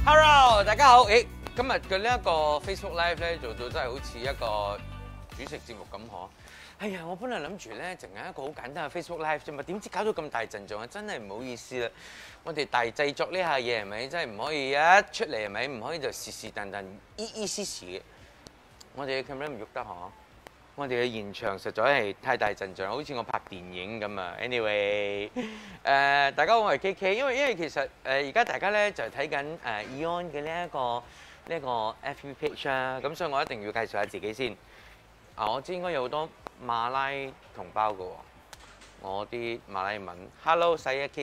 Hello， 大家好。今日嘅呢一個 Facebook Live 咧，做到真係好似一個主食節目咁嗬。哎呀，我本來諗住咧，淨係一個好簡單嘅 Facebook Live 啫嘛，點知搞到咁大陣仗啊！真係唔好意思啦。我哋大製作呢下嘢係咪真係唔可以一出嚟係咪唔可以就是是但但依斯時嘅？我哋嘅 camera 唔喐得嗬。我哋嘅現場實在係太大陣仗，好似我拍電影咁啊。Anyway， 大家好，我係 KK， 因為其實而家大家咧就係睇緊AEON 嘅呢一個 FB page 啊，咁所以我一定要介紹下自己先。我知應該有好多馬拉同胞嘅喎，我啲馬拉文 Hello 細一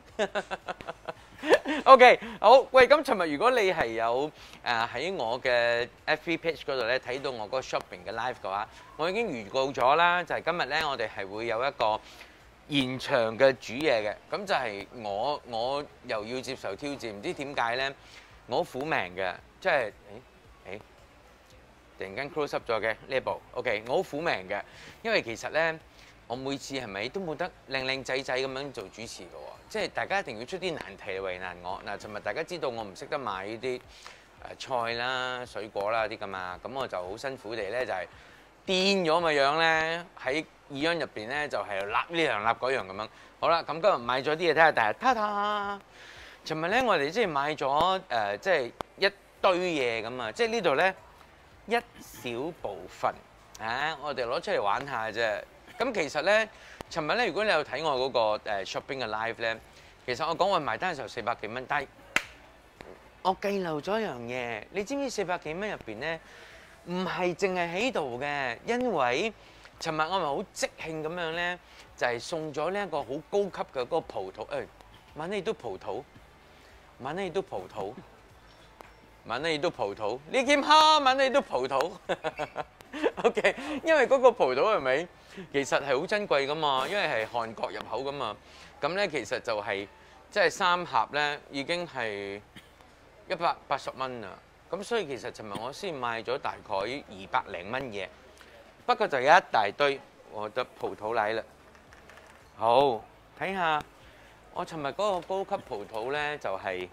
KK。OK， 好，喂，咁尋日如果你係有喺我嘅 FB page 嗰度咧睇到我嗰個 shopping 嘅 live 嘅話，我已經預告咗啦，就係今日咧我哋係會有一個現場嘅煮嘢嘅，咁就係我又要接受挑戰，唔知點解咧，我好苦命嘅，即係突然間 close up 咗嘅呢一部 ，OK， 我好苦命嘅，因為其實咧。我每次係咪都冇得靚靚仔仔咁樣做主持嘅喎？即係大家一定要出啲難題嚟為難我。嗱，尋日大家知道我唔識得買呢啲菜啦、水果啦啲咁啊，咁我就好辛苦地咧就係癲咗個樣咧喺AEON入邊咧就係立呢樣立嗰樣咁樣。好啦，咁今日買咗啲嘢睇下，但係ta-ta！尋日咧我哋即係買咗即係一堆嘢咁啊，即係呢度咧一小部分我哋攞出嚟玩下啫。咁其實咧，尋日咧，如果你有睇我嗰個shopping 嘅 live 咧，其實我講話埋單嘅時候400幾蚊，但係我計漏咗一樣嘢，你知唔知400幾蚊入邊咧，唔係淨係喺度嘅，因為尋日我咪好即興咁樣咧，就係送咗呢一個好高級嘅嗰個葡萄，晚呢都葡萄，晚呢都葡萄，晚呢都葡萄，呢件蝦晚呢都葡萄。OK， 因為嗰個葡萄係咪其實係好珍貴噶嘛？因為係韓國入口噶嘛。咁咧其實就係即係3盒咧已經係180蚊啦。咁所以其實尋日我先買咗大概200零蚊嘢，不過就有一大堆我覺得葡萄奶啦。好，睇下我尋日嗰個高級葡萄咧就係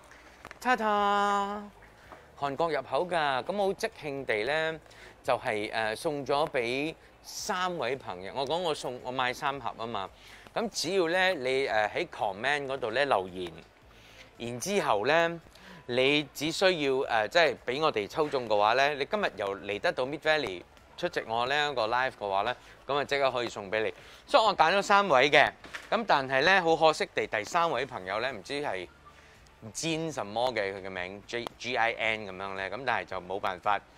ta-ta韓國入口㗎。咁我好即興地咧。就係送咗俾3位朋友，我講我買3盒啊嘛，咁只要咧你喺 comment 嗰度咧留言，然之後咧你只需要即係俾我哋抽中嘅話咧，你今日又嚟得到 miserably 出席我呢一個 live 嘅話咧，咁啊即刻可以送俾你。所以我揀咗3位嘅，咁但係咧好可惜地第3位朋友咧唔知係Jin 什麼嘅佢嘅名 GIN 咁樣咧，咁但係就冇辦法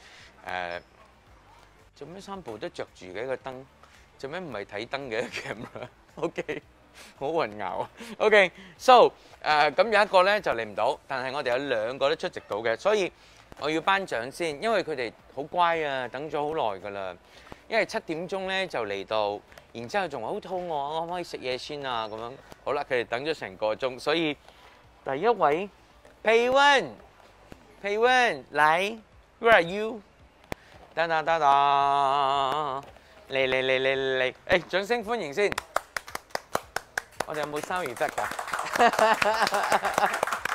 做咩3部都着住嘅個燈？做咩唔係睇燈嘅 camera？OK， 好混淆啊。OK，so 咁有一個咧就嚟唔到，但係我哋有2個都出席到嘅，所以我要頒獎先，因為佢哋好乖啊，等咗好耐㗎啦。因為7點鐘咧就嚟到，然之後仲話好肚餓，我可唔可以食嘢先啊？咁樣好啦，佢哋等咗成個鐘，所以第一位培文嚟 ，Where are you？噠噠噠噠，嚟，掌聲歡迎先。我哋有冇sound effect㗎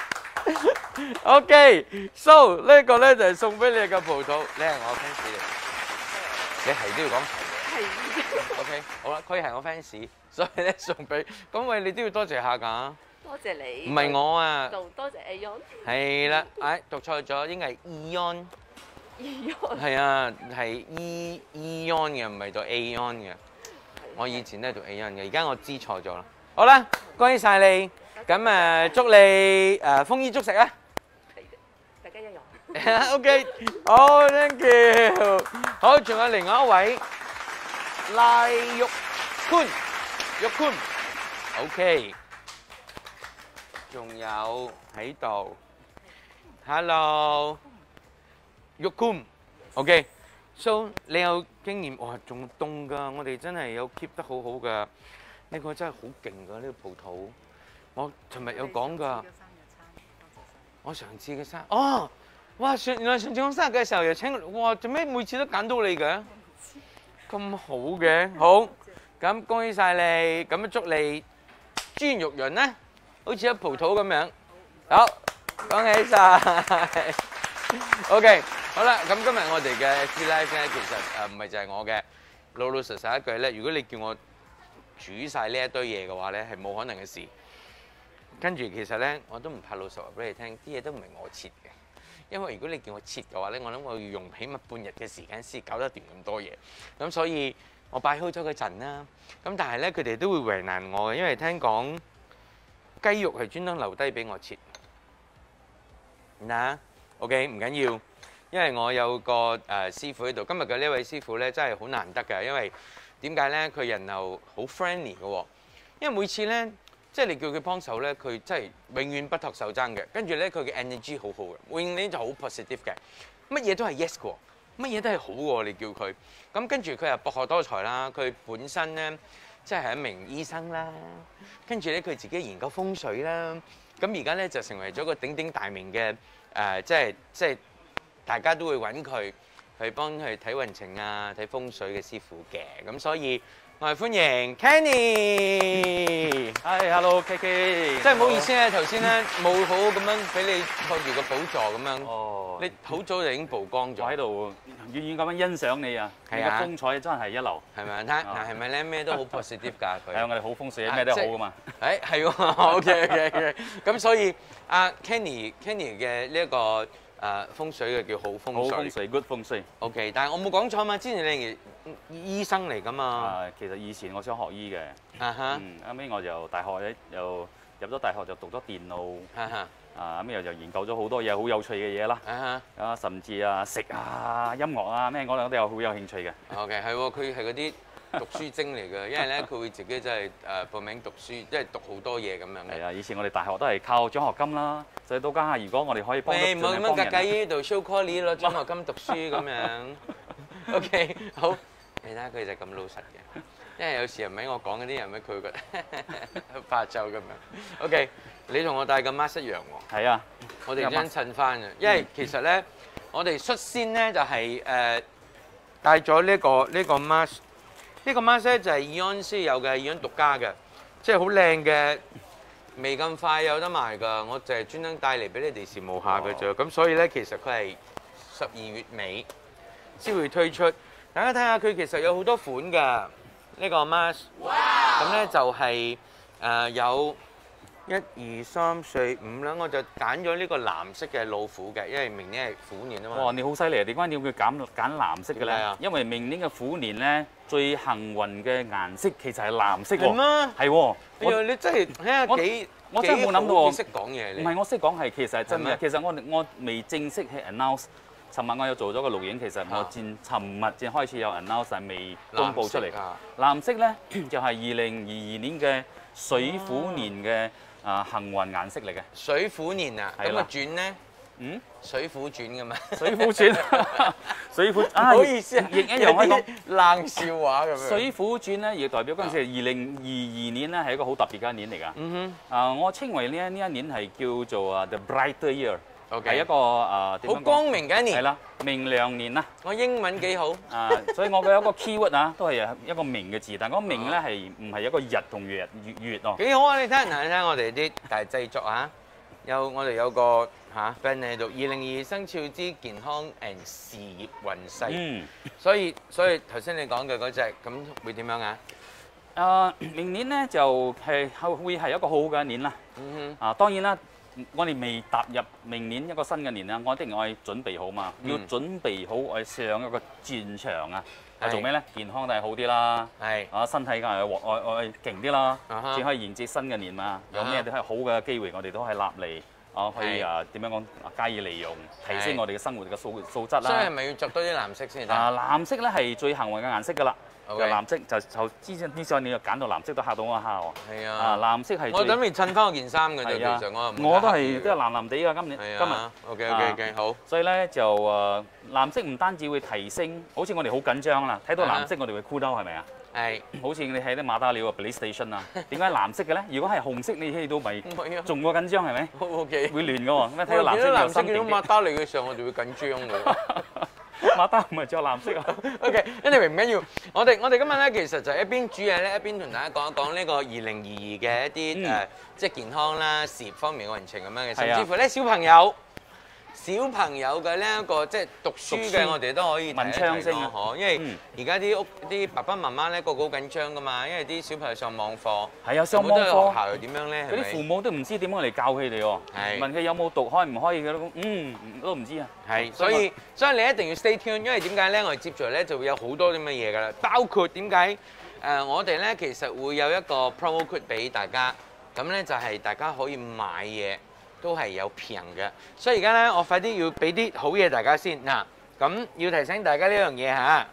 ？OK，so 呢個咧就係送俾你嘅葡萄，你係我 fans 嚟，你係都要講係嘅。OK， 好啦，佢係我 fans，所以咧送俾，咁喂你都要多謝下㗎。 多謝你。 唔係我啊。 就多謝 AEON。係啦，讀錯咗，應該係 AEON。係啊，係 AEON 嘅，唔係讀 AEON 嘅。我以前都係讀 AEON 嘅，而家我知錯咗啦。好啦，恭喜晒你，咁祝你豐衣足食啊！ 大家一樣。 OK， 好 ，thank you。好，仲有另外一位賴玉坤 ，OK， 仲有喺度 ，Hello。玉坤 ，OK，so 你有經驗，哇，仲凍㗎，我哋真係有 keep 得好好㗎，呢個真係好勁㗎，呢個葡萄，我尋日有講㗎，我上次嘅生，哦，哇，原來上次我生日嘅時候又請，哇，做咩每次都揀到你嘅？咁好嘅，好，咁恭喜晒你，咁祝你豬圓肉潤啦，好似一葡萄咁樣，好。 恭喜晒。OK， 好啦，咁今日我哋嘅 free live 咧，其實唔係就係我嘅，老老實實一句咧，如果你叫我煮晒呢一堆嘢嘅話咧，係冇可能嘅事。跟住其實咧，我都唔怕老實話俾你聽，啲嘢都唔係我切嘅，因為如果你叫我切嘅話咧，我諗我要用起碼半日嘅時間先搞得掂咁多嘢，咁所以我擺好咗個陣啦。咁但係咧，佢哋都會為難我嘅，因為聽講雞肉係專登留低俾我切。嗱，OK 唔緊要，因為我有個師傅喺度。今日嘅呢位師傅咧真係好難得㗎，因為點解咧？佢人又好 friendly 嘅喎，因為每次咧。即係你叫佢幫手咧，佢真係永遠不托手踭嘅。跟住咧，佢嘅 energy 好好嘅，永遠就好 positive 嘅。乜嘢都係 yes 嘅，乜嘢都係好嘅。你叫佢咁，跟住佢又博學多才啦。佢本身咧，即係一名醫生啦。跟住咧，佢自己研究風水啦。咁而家咧就成為咗個鼎鼎大名嘅即係大家都會揾佢去幫佢睇運程啊、睇風水嘅師傅嘅。咁所以。我係歡迎 Kenny， 係 ，hello KK， 真係唔好意思咧，頭先咧冇好咁樣俾你托住個寶座咁樣， 哦， 你好早就已經曝光咗。 我喺度遠遠咁樣欣賞你啊，你嘅風采真係一流， 係咪啊？嗱係咪咧咩都好 positive 㗎佢？ 係啊，我哋好風水，咩都好噶嘛。 誒係喎，OK，咁所以阿 Kenny 嘅呢一個風水嘅叫好風水。 好風水 ，good 風水。 OK， 但係我冇講錯嘛，之前你係醫生嚟㗎嘛。 其實以前我想學醫嘅， 後尾我就大學咧又入咗大學就讀咗電腦，咁又研究咗好多嘢，好有趣嘅嘢啦。甚至食啊、音樂啊咩，我哋都有好有興趣嘅。 OK， 係喎，佢係嗰啲讀書精嚟嘅，因為咧佢會自己真係報名讀書，即係讀好多嘢咁樣嘅。 係啊，以前我哋大學都係靠獎學金啦，所以到家下如果我哋可以幫到唔好咁樣格計呢度 show call 攞獎學金讀書咁樣。OK， 好，你睇下佢就咁老實嘅，因為有時唔係我講嗰啲人咧，佢會覺得怕醜咁樣。OK， 你同我戴個 mask 一樣喎。係啊，我哋將襯翻嘅，因為其實咧，我哋率先咧就係戴咗呢個 mask。呢個 mask 咧就係 AEON 先有嘅，AEON 獨家嘅，即係好靚嘅，未咁快有得賣㗎。我就係專登帶嚟俾你哋羨慕下嘅啫。咁所以咧，其實佢係12月尾先會推出。大家睇下佢其實有好多款㗎，呢個 mask。咁咧就係有1、2、3、4、5啦，我就揀咗呢個藍色嘅老虎嘅，因為明年係虎年啊嘛。哇！你好犀利啊！點解你要佢揀藍色嘅咧？因為明年嘅虎年咧，最幸運嘅顏色其實係藍色喎。係咩？係喎。哎呀！你真係睇下幾我真係冇諗到喎。識講嘢你？唔係我識講係其實係真嘅。其實我未正式去 announce。尋日我有做咗個錄影，其實我尋日先開始有 announce，但未公佈出嚟。藍色咧就係2022年嘅水虎年嘅。幸運顏色嚟嘅水虎年啊，咁啊轉咧，水虎轉㗎嘛，水虎轉，水虎啊，唔好意思啊，亦一樣可以講冷笑話咁樣。水虎轉咧，亦代表嗰陣時係2022年咧，係一個好特別嘅一年嚟㗎。我稱為呢一年係叫做The Brighter Year。係一個好光明嘅一年，係啦，明亮年啦。我英文幾好所以我嘅一個 keyword 都係一個明嘅字，但係嗰個明咧係唔係一個日同月哦？幾好啊！你睇，嗱，你睇我哋啲大製作我哋有個band 喺度，2022生肖之健康 and 事業運勢。所以頭先你講嘅嗰隻咁會點樣啊？明年咧就係會係一個好好嘅一年啦。當然啦。我哋未踏入明年一個新嘅年啦，我一定要準備好嘛，要準備好我上一個戰場啊！我做咩咧？健康都係好啲啦，身體梗係我勁啲啦，先可以迎接新嘅年嘛。有咩都係好嘅機會，我哋都係立嚟可以點樣講加以利用，提升我哋嘅生活嘅素質啦。所以係咪要着多啲藍色先得？藍色咧係最幸運嘅顏色㗎啦。藍色就之前你又揀到藍色都嚇到我一下喎。係啊，藍色係我等你襯翻我件衫嘅啫，其實我都係藍藍地㗎今日。OK，好。所以咧就藍色唔單止會提升，好似我哋好緊張啦，睇到藍色我哋會 cool down係咪啊？係。好似你喺啲馬達料啊 PlayStation 啊，點解藍色嘅咧？如果係紅色你喺度咪仲過緊張係咪？OK。會亂㗎喎，咁睇到藍色有心情啲。見到馬達嚟嘅時候我哋會緊張㗎。 馬丹唔係着藍色啊。 OK，anyway 唔緊要。我哋今日咧其實就一邊煮嘢咧，一邊同大家講一講呢個2022嘅一啲即係健康啦、事業方面嘅運程咁樣嘅，甚至乎咧小朋友嘅呢一個即係讀書嘅，我哋都可以文昌星啊， 因為而家啲爸爸媽媽咧個個好緊張噶嘛，因為啲小朋友上網課， 係啊，上網課學校又點樣咧？ 嗰啲父母都唔知點樣嚟教佢哋喎，問佢有冇讀開唔開嘅都唔知啊。 係，所以你一定要 stay tuned，因為點解咧？我哋接住咧就會有好多啲乜嘢㗎啦，包括點解我哋咧其實會有一個 promo code 俾大家，咁咧就係大家可以買嘢。都係有平嘅，所以而家咧，我快啲要俾啲好嘢大家先嗱。咁要提醒大家呢樣嘢嚇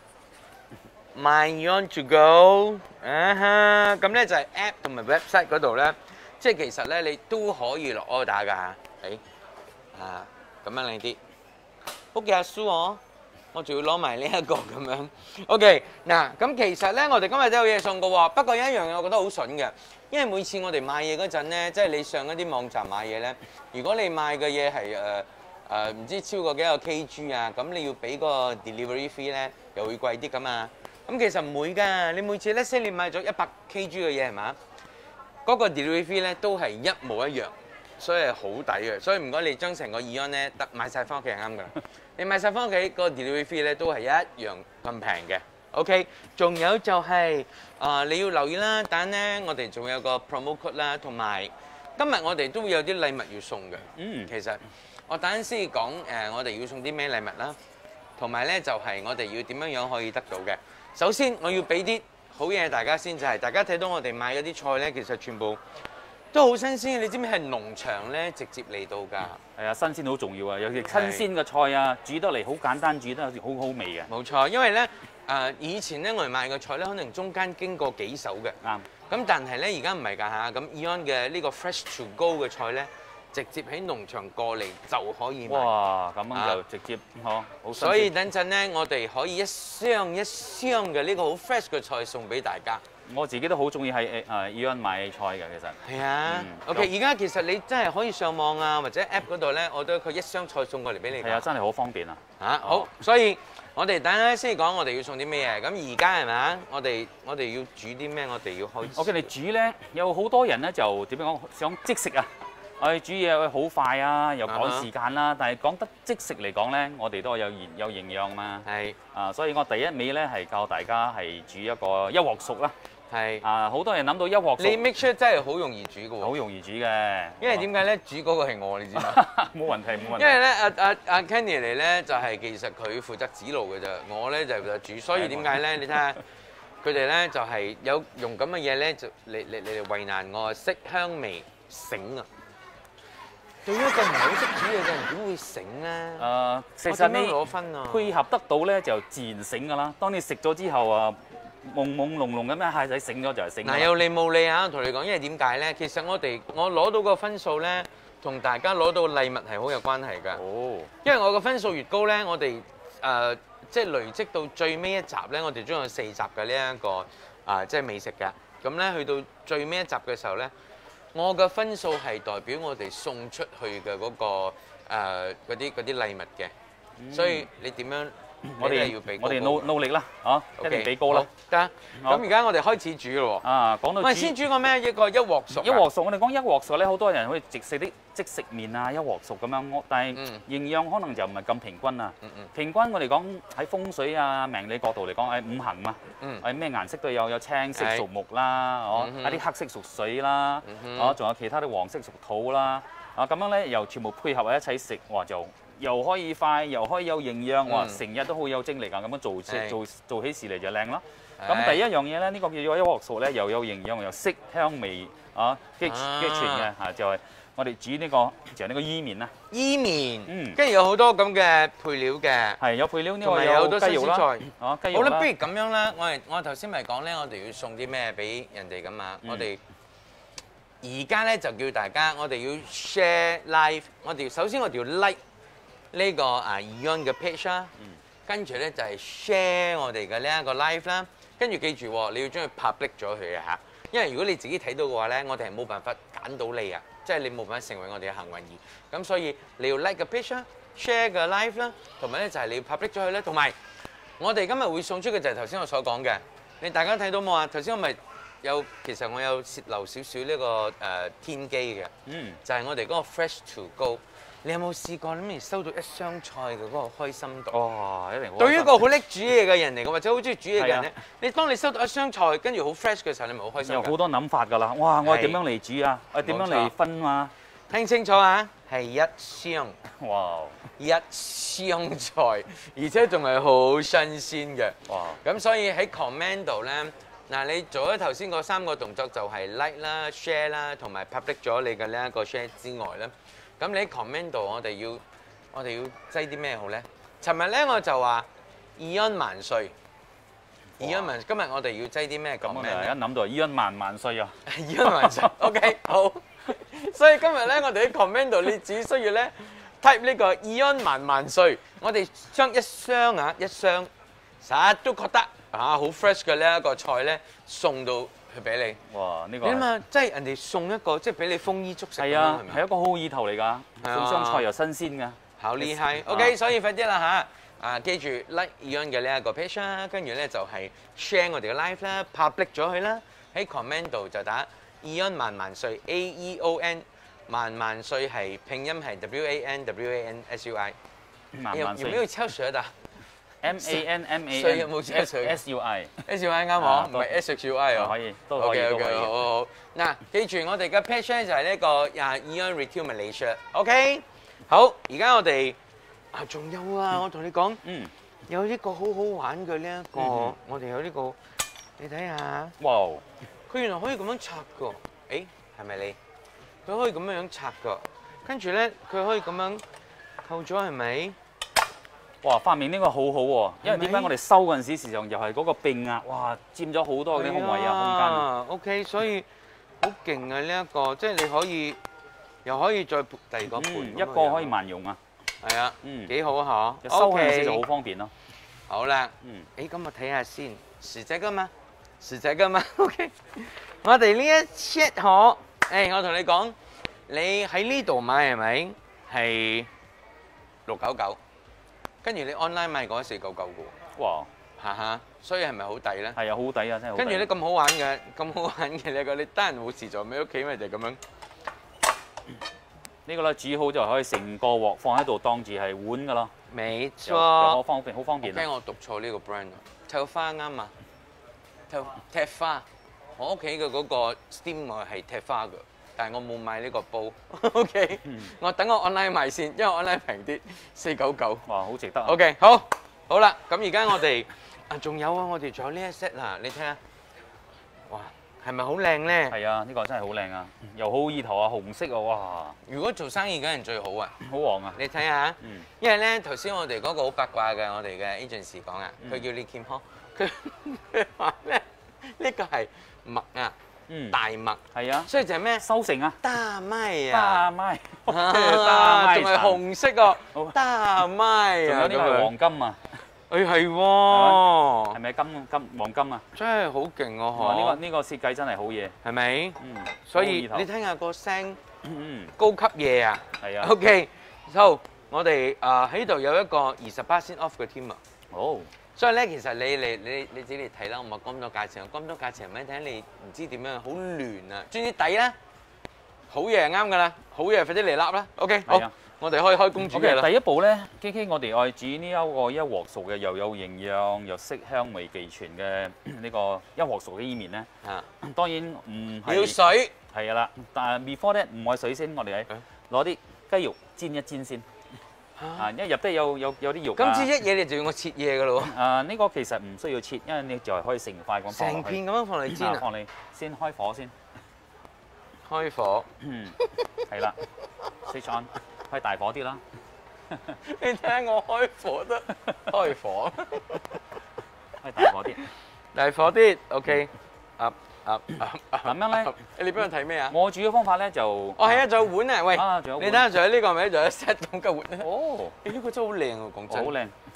，AEON to go 咁咧就係 app 同埋 website 嗰度咧，即係其實咧你都可以落 order 㗎嚇。咁樣靚啲，好嘅阿蘇我仲要攞埋呢一個咁樣。OK 嗱，咁其實咧我哋今日都有嘢送嘅喎，不過有一樣嘢我覺得好筍嘅。因為每次我哋買嘢嗰陣咧，即係你上一啲網站買嘢咧，如果你買嘅嘢係唔知超過幾個 kg 啊，咁你要俾個 delivery fee 咧，又會貴啲㗎嘛。咁其實唔會㗎，你每次咧先你買咗100 kg 嘅嘢係嘛，嗰個 delivery fee 咧都係一模一樣，所以係好抵嘅。所以唔該你將成個 AEON 咧買晒翻屋企係啱㗎啦。你買晒翻屋企個 delivery fee 咧都係一樣咁平嘅。OK， 仲有就係你要留意啦，但咧我哋仲有個 promo code 啦，同埋今日我哋都會有啲禮物要送嘅。其實我等陣先講我哋要送啲咩禮物啦，同埋咧就係我哋要點樣可以得到嘅。首先我要俾啲好嘢大家先，就係大家睇到我哋買嗰啲菜咧，其實全部都好新鮮嘅。你知唔知係農場咧直接嚟到㗎？ 係啊，新鮮好重要啊！尤其新鮮嘅菜啊，煮得嚟好簡單，煮得好好味嘅。 冇錯，因為咧。以前咧我哋賣嘅菜咧，可能中間經過幾手嘅。啱。咁但係咧而家唔係㗎嚇，咁 AEON 嘅呢個 fresh to go 嘅菜咧，直接喺農場過嚟就可以買。哇！咁樣就直接好。所以等陣咧，我哋可以一箱一箱嘅呢個好 fresh 嘅菜送俾大家。我自己都好中意喺AEON 買菜嘅，其實。係啊。OK， 而家其實你真係可以上網啊，或者 app 嗰度咧，我都佢一箱菜送過嚟俾你。係啊，真係好方便啊。好，所以。我哋等陣先講，我哋要送啲咩嘢？咁而家係咪啊？我哋要煮啲咩？我哋要開始。我見你煮咧，有好多人咧就點樣講？想即食啊！我哋煮嘢好快啊，又趕時間啦。但係講得即食嚟講咧，我哋都有營養嘛。係。所以我第一味咧係教大家係煮一個一鑊熟啦。係。好多人諗到一鑊熟。你 make sure 真係好容易煮嘅喎。好容易煮嘅。因為點解咧？煮嗰個係我，你知嘛？冇問題，冇問題。因為咧，阿 Kenny 嚟咧就係其實佢負責指路嘅啫，我咧就負責煮。所以點解咧？你睇下佢哋咧就係有用咁嘅嘢咧，就嚟為難我，色香味醒啊！對於一個唔係好識煮嘢嘅人，點會醒咧？其實你攞分啊，配合得到咧就自然醒㗎啦。當你食咗之後啊，朦朦朧朧咁樣蟹仔醒咗就係醒。嗱，有理冇理啊！我同你講，因為點解咧？其實我攞到個分數咧，同大家攞到禮物係好有關係㗎。哦。因為我個分數越高咧，我哋即係累積到最尾一集咧，我哋總有4集嘅呢一個即係美食㗎。咁咧去到最尾一集嘅時候咧，我嘅分數係代表我哋送出去嘅嗰個嗰啲禮物嘅。所以你點樣？我哋努力啦，一定俾高啦。得。咁而家我哋開始煮咯喎。講到煮。喂，先煮個咩？一鑊熟。一鑊熟，我哋講一鑊熟咧，好多人可以食啲即食麵啊，一鑊熟咁樣。但係營養可能就唔係咁平均啊。平均我哋講喺風水啊、命理角度嚟講，係五行嘛。係咩顏色都有青色屬木啦，一啲黑色屬水啦，仲有其他啲黃色屬土啦。咁樣咧又全部配合喺一齊食，哇就〜又可以快，又可以有營養，哇！成日都好有精力啊！咁樣做起事嚟就靚咯。咁第一樣嘢咧，呢個叫做一鑊熟咧，又有營養，又色香味俱全嘅嚇，就係我哋煮呢個就係呢個伊麵啦。伊麵，跟住有好多咁嘅配料嘅。係有配料呢個有好多雞肉啦。雞肉啦。好啦，不如咁樣啦，我頭先咪講咧，我哋要送啲咩俾人哋噶嘛？我哋而家咧就叫大家，我哋要 share live，首先我哋要 like。呢個AEON嘅 page 啦，跟住咧就係 share 我哋嘅呢一個 live 啦，跟住記住你要將佢 public 咗佢啊嚇，因為如果你自己睇到嘅話咧，我哋係冇辦法揀到你啊， 即係你冇辦法成為我哋嘅幸運兒。咁所以你要 like 個 page 啦 ，share 個 live 啦，同埋咧就係你要 public 咗佢啦。同埋我哋今日會送出嘅就係頭先我所講嘅，你大家睇到冇啊？頭先我咪其實我有泄漏少少呢個天機嘅，就係我哋嗰個 fresh to go。你有冇試過你收到一箱菜嘅嗰個開心度？ 哇！一定好。 對於一個好叻煮嘢嘅人嚟講，或者好中意煮嘢嘅人咧，你當你收到一箱菜，跟住好 fresh 嘅時候，你咪好開心。 有好多諗法㗎啦！哇！我係點樣嚟煮啊？我係點樣嚟分啊？ 聽清楚啊！係一箱。 哇！ 一箱菜，而且仲係好新鮮嘅。哇！咁所以喺 comment 度咧，嗱你做咗頭先嗰3個動作就係 like 啦、share 啦，同埋 public 咗你嘅呢一個 share 之外咧。咁你喺 comment 度，我哋要擠啲咩好咧？尋日咧我就話 AEON 萬歲 ，AEON 萬，今日我哋要擠啲咩 comment 咧？ 一諗到 AEON 萬歲啊 ！AEON 萬歲 ，OK 好。所以今日咧，我哋喺 comment 度，你只需要咧 type 呢個 AEON 萬歲，我哋將一箱實都覺得好 fresh 嘅呢一個菜咧送到去俾你。哇！呢個你諗下，即係人哋送一個，即係俾你豐衣足食。係啊，係一個好意頭嚟㗎。送箱菜又新鮮㗎。好厲害。OK， 所以快啲啦嚇！記住 like AEON 嘅呢一個 page 啦，跟住咧就係 share 我哋嘅 live 啦 ，public 咗佢啦。喺 comment 度就打 AEON 萬歲 AEON 萬歲係拼音係 WANSUI。有沒有敲舌的？MAN 所以有冇敲舌？SUI 啱喎，唔係 SUI 喎。可以，都可以。OK， 好。嗱，記住我哋嘅 page 咧就係呢個AEON Retail Malaysia。OK， 好，而家我哋仲有啊，我同你講，有呢個好好玩嘅呢一個，我哋有呢個，你睇下。哇！佢原來可以咁樣拆㗎。誒，係咪你？佢可以咁樣拆㗎，跟住咧佢可以咁樣扣咗，係咪？哇！發明呢個好好喎，因為點解我哋收嗰陣時，時常又係嗰個並壓，哇，佔咗好多嗰啲空位啊，空間。OK， 所以好勁啊！呢一個即係你可以又可以再第二個盤，一個可以萬用啊。係啊，幾好啊嚇！收嗰陣時就好方便咯。好啦，誒咁我睇下先，時仔㗎嘛？OK， 我哋呢一 set 可。我同你講，你喺呢度買係咪係699？跟住你 online 買嗰499嘅喎。哇！所以係咪好抵咧？係啊，好抵啊，真係好抵。跟住咧咁好玩嘅呢個，你得閒冇事做，喺屋企咪就係咁樣。呢個咧煮好就可以成個鑊放喺度當住係碗㗎咯。冇錯。好方便，好方便。驚我讀錯呢個 brand 啊！踢花啱啊！踢花。我屋企嘅嗰個 steam 我係踢花㗎，但係我冇買呢個煲。OK， 我等我 online 買先，因為 online 平啲，499。哇，好值得啊 ！OK， 好啦，咁而家我哋仲有啊，我哋仲有呢一 set 啊，你睇下，哇，係咪好靚咧？係啊，呢個真係好靚啊，又好意頭啊，紅色啊，哇！如果做生意梗係最好啊，好旺啊！你睇下，因為咧頭先我哋嗰個好八卦嘅，我哋嘅 agency 講啊，佢叫你健康，佢話咧呢個係。麥啊，大麥係啊，所以就係咩？收成啊，大麥啊，大麥，仲係紅色啊，大麥啊，仲有呢個係黃金啊，誒係喎，係咪金黃金啊？真係好勁喎！呢個設計真係好嘢，係咪？所以你聽下個聲，高級嘢啊，係啊。OK， 好，我哋喺度有一個20% off 嘅添啊。好。所以咧，其實你自己嚟睇啦，我冇講咁多價錢，講咁多價錢係咪睇你唔知點樣，好亂啊！專啲底啦，好嘢係啱㗎啦，好嘢快啲嚟笠啦 ！OK， 好，我哋可以開工煮嘅啦。第一步咧 ，KK 我哋愛煮呢一個一鑊熟嘅又有營養又色香味俱全嘅呢個一鑊熟嘅伊麵咧。當然唔係要水。係啦，但係 before 咧唔愛水先，我哋攞啲雞肉煎一煎先。因為入得有啲肉。咁至一嘢你就要我切嘢㗎咯喎。呢個其實唔需要切，因為你就係可以成塊咁放落去。成片咁樣放嚟煎啊？放你先開火先。開火。係啦 ，switch on， 開大火啲啦。你睇下我開火得。開火。開大火啲。大火啲 ，OK。咁樣咧，你俾我睇咩啊？我煮嘅方法咧就，係啊，仲有碗啊，喂，你睇下仲有呢個咪，仲有 set 咁嘅碗咧。哦，呢個真係好靚喎，講真。好靚。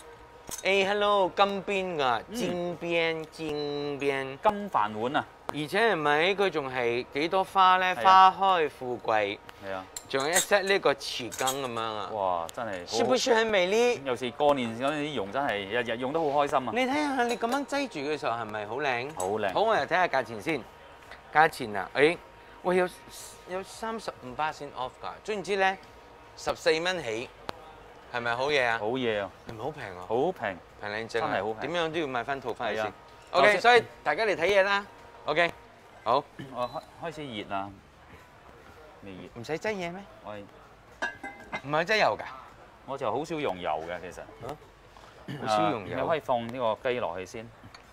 hello 金邊㗎，煎邊金飯碗啊！ 而且係咪佢仲係幾多花咧？花開富貴。係啊。仲有一 set 呢個匙羹咁樣啊！ 哇，真係。 是不是很美麗？ 有時過年嗰啲用真係日日用得好開心啊！ 你睇下，你咁樣擠住嘅時候係咪好靚？ 好靚。好， 我哋睇下價錢先。價錢啊，誒，喂有35%先 off 㗎，總之咧14蚊起，係咪好嘢啊？ 好嘢啊！ 係咪好平啊？ 好平， 平靚正啊！ 真係好平。 點樣都要買翻套翻嚟先。 係啊。 OK，所以大家嚟睇嘢啦。OK， 好。 我開始熱啦。未熱。 唔使擠嘢咩？ 我唔係擠油㗎。 我就好少用油嘅其實。 好少用油。 你可以放呢個雞落去先。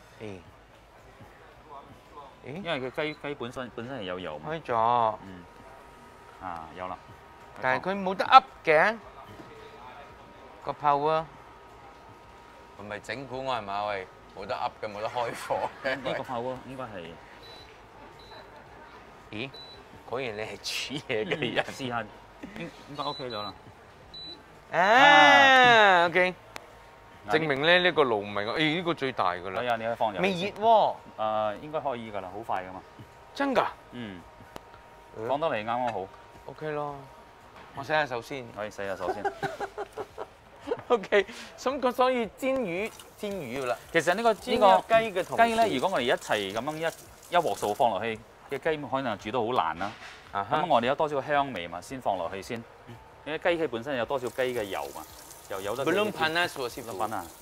因為佢雞本身係有油嘛。 開咗。 有啦。 但係佢冇得噏嘅個泡啊！唔係整蠱我係嘛？喂，冇得噏嘅，冇得開火嘅。 呢個泡鍋應該係。 咦？果然你係煮嘢嘅人。 試下，應該 OK 咗啦。 OK。證明咧呢個爐唔係我，呢個最大㗎啦。 係啊，你可以放入。 未熱喎。 應該可以㗎啦，好快㗎嘛。 真㗎？ 放得嚟啱啱好。 OK 咯。我洗下手先。 可以洗下手先。 OK，咁所以煎魚㗎啦。 其實呢個雞嘅同雞咧，如果我哋一齊咁樣一鑊數放落去嘅雞，可能煮到好爛啦。咁我哋有多少香味嘛，先放落去先。因為雞佢本身有多少雞嘅油嘛，又有得。 不用噴啦，師傅。 噴啊！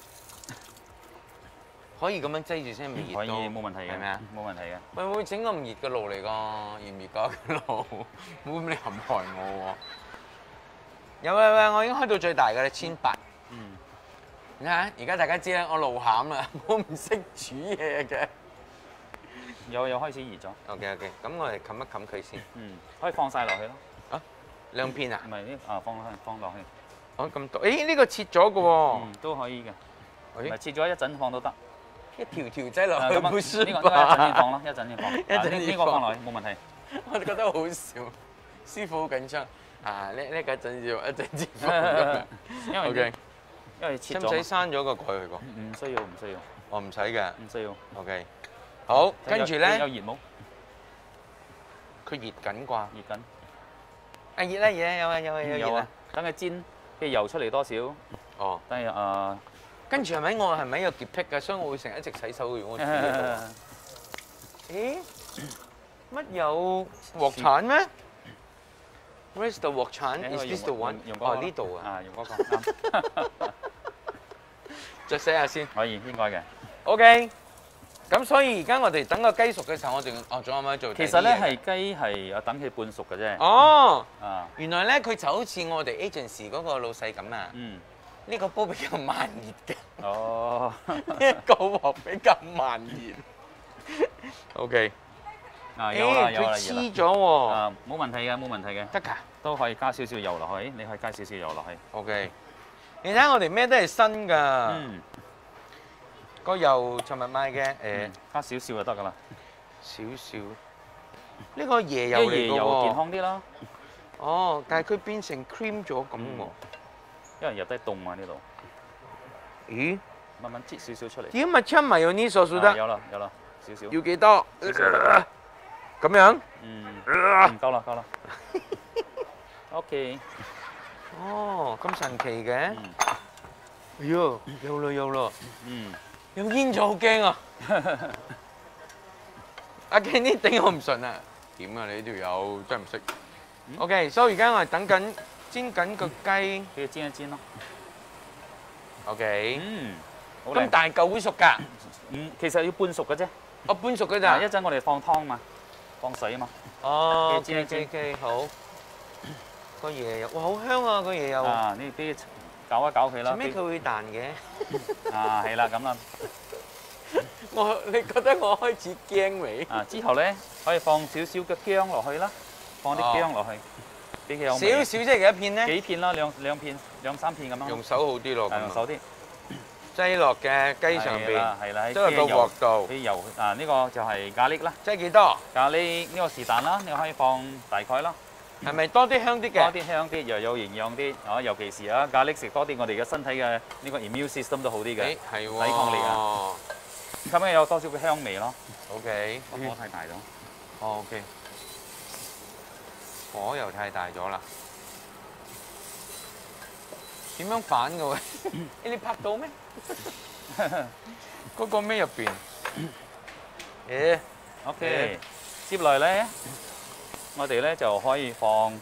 可以咁樣擠住先，未熱到。 可以，冇問題嘅。係咪啊？冇問題嘅。 喂，會整個唔熱嘅爐嚟㗎，熱唔熱㗎嘅爐？冇咁你陷害我喎。有我已經開到最大嘅啦，1800。你睇下，而家大家知啦，我露餡啦，我唔識煮嘢嘅。 有開始熱咗。 OK，咁我哋冚一冚佢先。 可以放晒落去咯。 啊，2片啊？ 唔係放落去。 哦，咁多。誒，呢個切咗嘅喎。 都可以嘅。唔係切咗一陣放都得。 一條擠落去。 呢個一陣先放咯，一陣先放。呢個放落去冇問題。 我覺得好笑，師傅好緊張。呢個陣要一陣先放咁樣。因為切咗。使唔使閂咗個蓋佢個？ 唔需要。 我唔使嘅。 唔需要。 OK。好，跟住咧。 有熱冇？ 佢熱緊啩？ 熱緊。 熱啦，有啊。 等佢煎嘅油出嚟多少？ 哦。 等佢跟住我係咪有潔癖嘅？所以我會成日一直洗手嘅。我煮嘢度。咦？乜有鑊鏟咩？Where's the 鑊鏟 ？Is this the one？呢度啊。 用嗰個。 再洗下先。 可以，應該嘅。 OK。咁所以而家我哋等個雞熟嘅時候，我仲有冇做？ 其實咧係雞係等佢半熟嘅啫。 哦。原來咧佢就好似我哋 agency 嗰個老細咁啊。呢個煲比較慢熱嘅。哦。呢一個鑊比較慢熱。OK。 有啦， 佢黐咗喎。 冇問題嘅。 得㗎。 都可以加少少油落去，你可以加少少油落去。 OK。你睇我哋咩都係新㗎。個油尋日買嘅， 加少少就得㗎啦。 少。呢個椰油嚟㗎喎。 椰油健康啲啦。 哦，但係佢變成 cream 咗咁喎。 因為入低凍啊呢度。 咦？ 慢慢擠少少出嚟。 點咪出埋有呢數得？ 有啦，少少。 要幾多？咁樣？ 夠啦。OK。 哦，咁神奇嘅。哎呀，有啦。有煙咗好驚啊！阿 Ken 呢頂我唔順啊！點啊你呢條友真係唔識。OK，所以而家我係等緊煎緊個雞， 俾佢煎一煎咯。 OK。咁大嚿會熟㗎？ 其實要半熟嘅啫。 哦，半熟㗎咋？ 一陣我哋放湯嘛，放水啊嘛。 哦，OK，好。個椰油，哇，好香啊個椰油。 呢啲搞一搞佢啦。 做咩佢會彈嘅？ 係啦，咁啦。 你覺得我開始驚未？ 之後咧可以放少少嘅薑落去啦，放啲薑落去，俾佢有味。 少少即係幾多片咧？ 幾片啦，兩片、2-3片咁樣。 用手好啲咯。 用手啲。 擠落嘅雞上邊。 係啦， 擠落個鑊度。 啲油呢個就係咖喱啦。 擠幾多？ 咖喱呢個是但啦，你可以放大概啦。 係咪多啲香啲嘅？ 多啲香啲，又有營養啲，啊，尤其是啊咖喱食多啲，我哋嘅身體嘅呢個 immune system 都好啲嘅， 係喎， 抵抗力啊。咁樣有多少嘅香味咯 ？OK， 火太大咗。 哦 OK， 火又太大咗啦。點樣反嘅喎？你拍到咩？嗰個咩入邊？誒 OK， 接來咧，我哋咧就可以放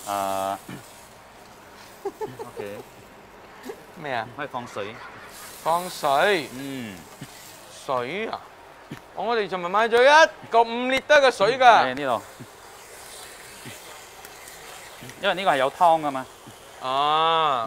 OK 咩啊？ 可以放水。 放水。 嗯。 水啊！我哋尋日買咗一個5列得嘅水㗎。 喺呢度。因為呢個係有湯㗎嘛。 啊！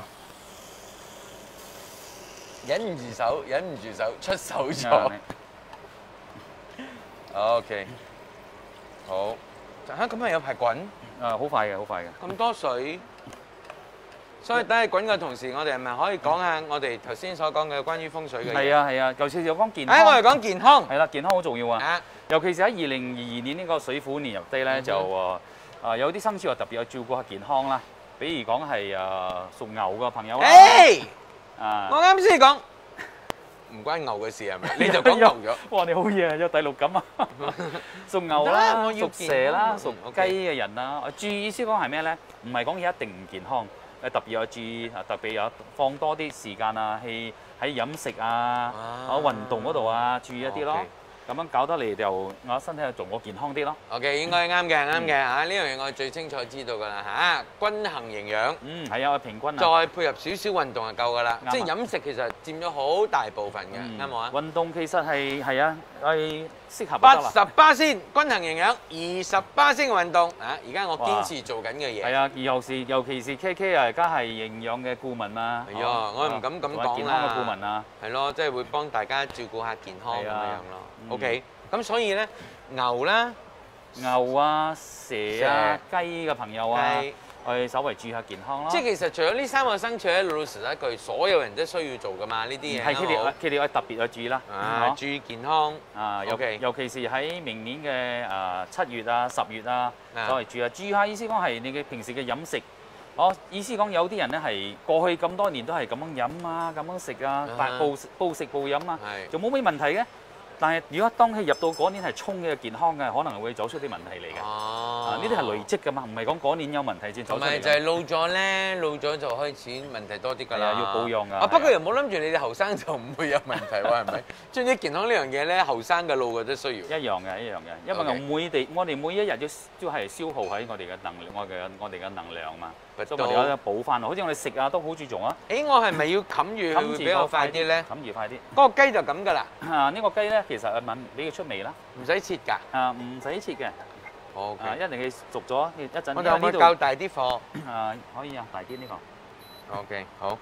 忍唔住手，出手咗。OK， 好。嚇，咁係有排滾？ 好快嘅，好快嘅。 咁多水，所以等佢滾嘅同時，我哋係咪可以講下我哋頭先所講嘅關於風水嘅嘢？ 係啊係啊，尤其是有講健康。 我哋講健康。 係啦，健康好重要啊！尤其是喺2022年呢個水虎年入低咧，就有啲生肖特別有照顧下健康啦。比如講係屬牛嘅朋友啦。我啱先講唔關牛嘅事係咪？你就講牛咗。 哇！你好嘢啊，有第六感啊！屬牛啦，屬蛇啦，屬雞嘅人啦。注意意思講係咩咧？唔係講嘢一定唔健康，特別有注意，特別有放多啲時間啊，喺飲食啊、運動嗰度啊，注意一啲咯。咁樣搞得嚟就我身體就仲健康啲咯。 OK， 應該啱嘅嚇，呢樣嘢我最清楚知道㗎啦嚇，均衡營養。 係啊，平均啊。 再配合少少運動就夠㗎啦。即係飲食其實佔咗好大部分嘅，啱冇啊？ 運動其實係啊，係適合 80%均衡營養，20%運動啊！而家我堅持做緊嘅嘢。 係啊，尤其是 KK 啊，而家係營養嘅顧問啊。 係啊，我唔敢咁講啦。 健康嘅顧問啊。 係咯，即係會幫大家照顧下健康咁樣咯。OK， 咁所以咧，牛啦、 蛇啊、雞嘅朋友啊，去稍微注意下健康咯。 即係其實除咗呢3個生肖咧，老實一句，所有人都需要做噶嘛，呢啲嘢。 係佢哋特別去注意啦。 注意健康。 尤其是喺明年嘅7月啊、10月啊，稍微注意下。意思講係你嘅平時嘅飲食。意思講有啲人咧係過去咁多年都係咁樣飲啊、咁樣食啊，暴食暴飲啊，就冇咩問題嘅。但係如果當佢入到嗰年係衝嘅健康嘅，可能會走出啲問題嚟嘅。呢啲係累積㗎嘛，唔係講嗰年有問題先走出嚟。 同埋就係老咗咧，老咗就開始問題多啲㗎啦。 要保養㗎。 不過又冇諗住你哋後生就唔會有問題喎，係咪？總之健康呢樣嘢咧，後生嘅老嘅都需要。 一樣嘅，因為我哋每一日都係消耗喺我哋嘅能力，我哋嘅能量嘛。所以我哋有補翻，好似我哋食啊都好注重啊。 我係咪要冚住佢會比較快啲咧？ 冚住快啲。 嗰個雞就咁㗎啦。 呢個雞咧，其實俾佢出味啦。 唔使切㗎。 唔使切嘅。 好。 一定係熟咗，一陣。 我哋可唔可以較大啲貨？ 可以啊，大啲呢個。 OK， 好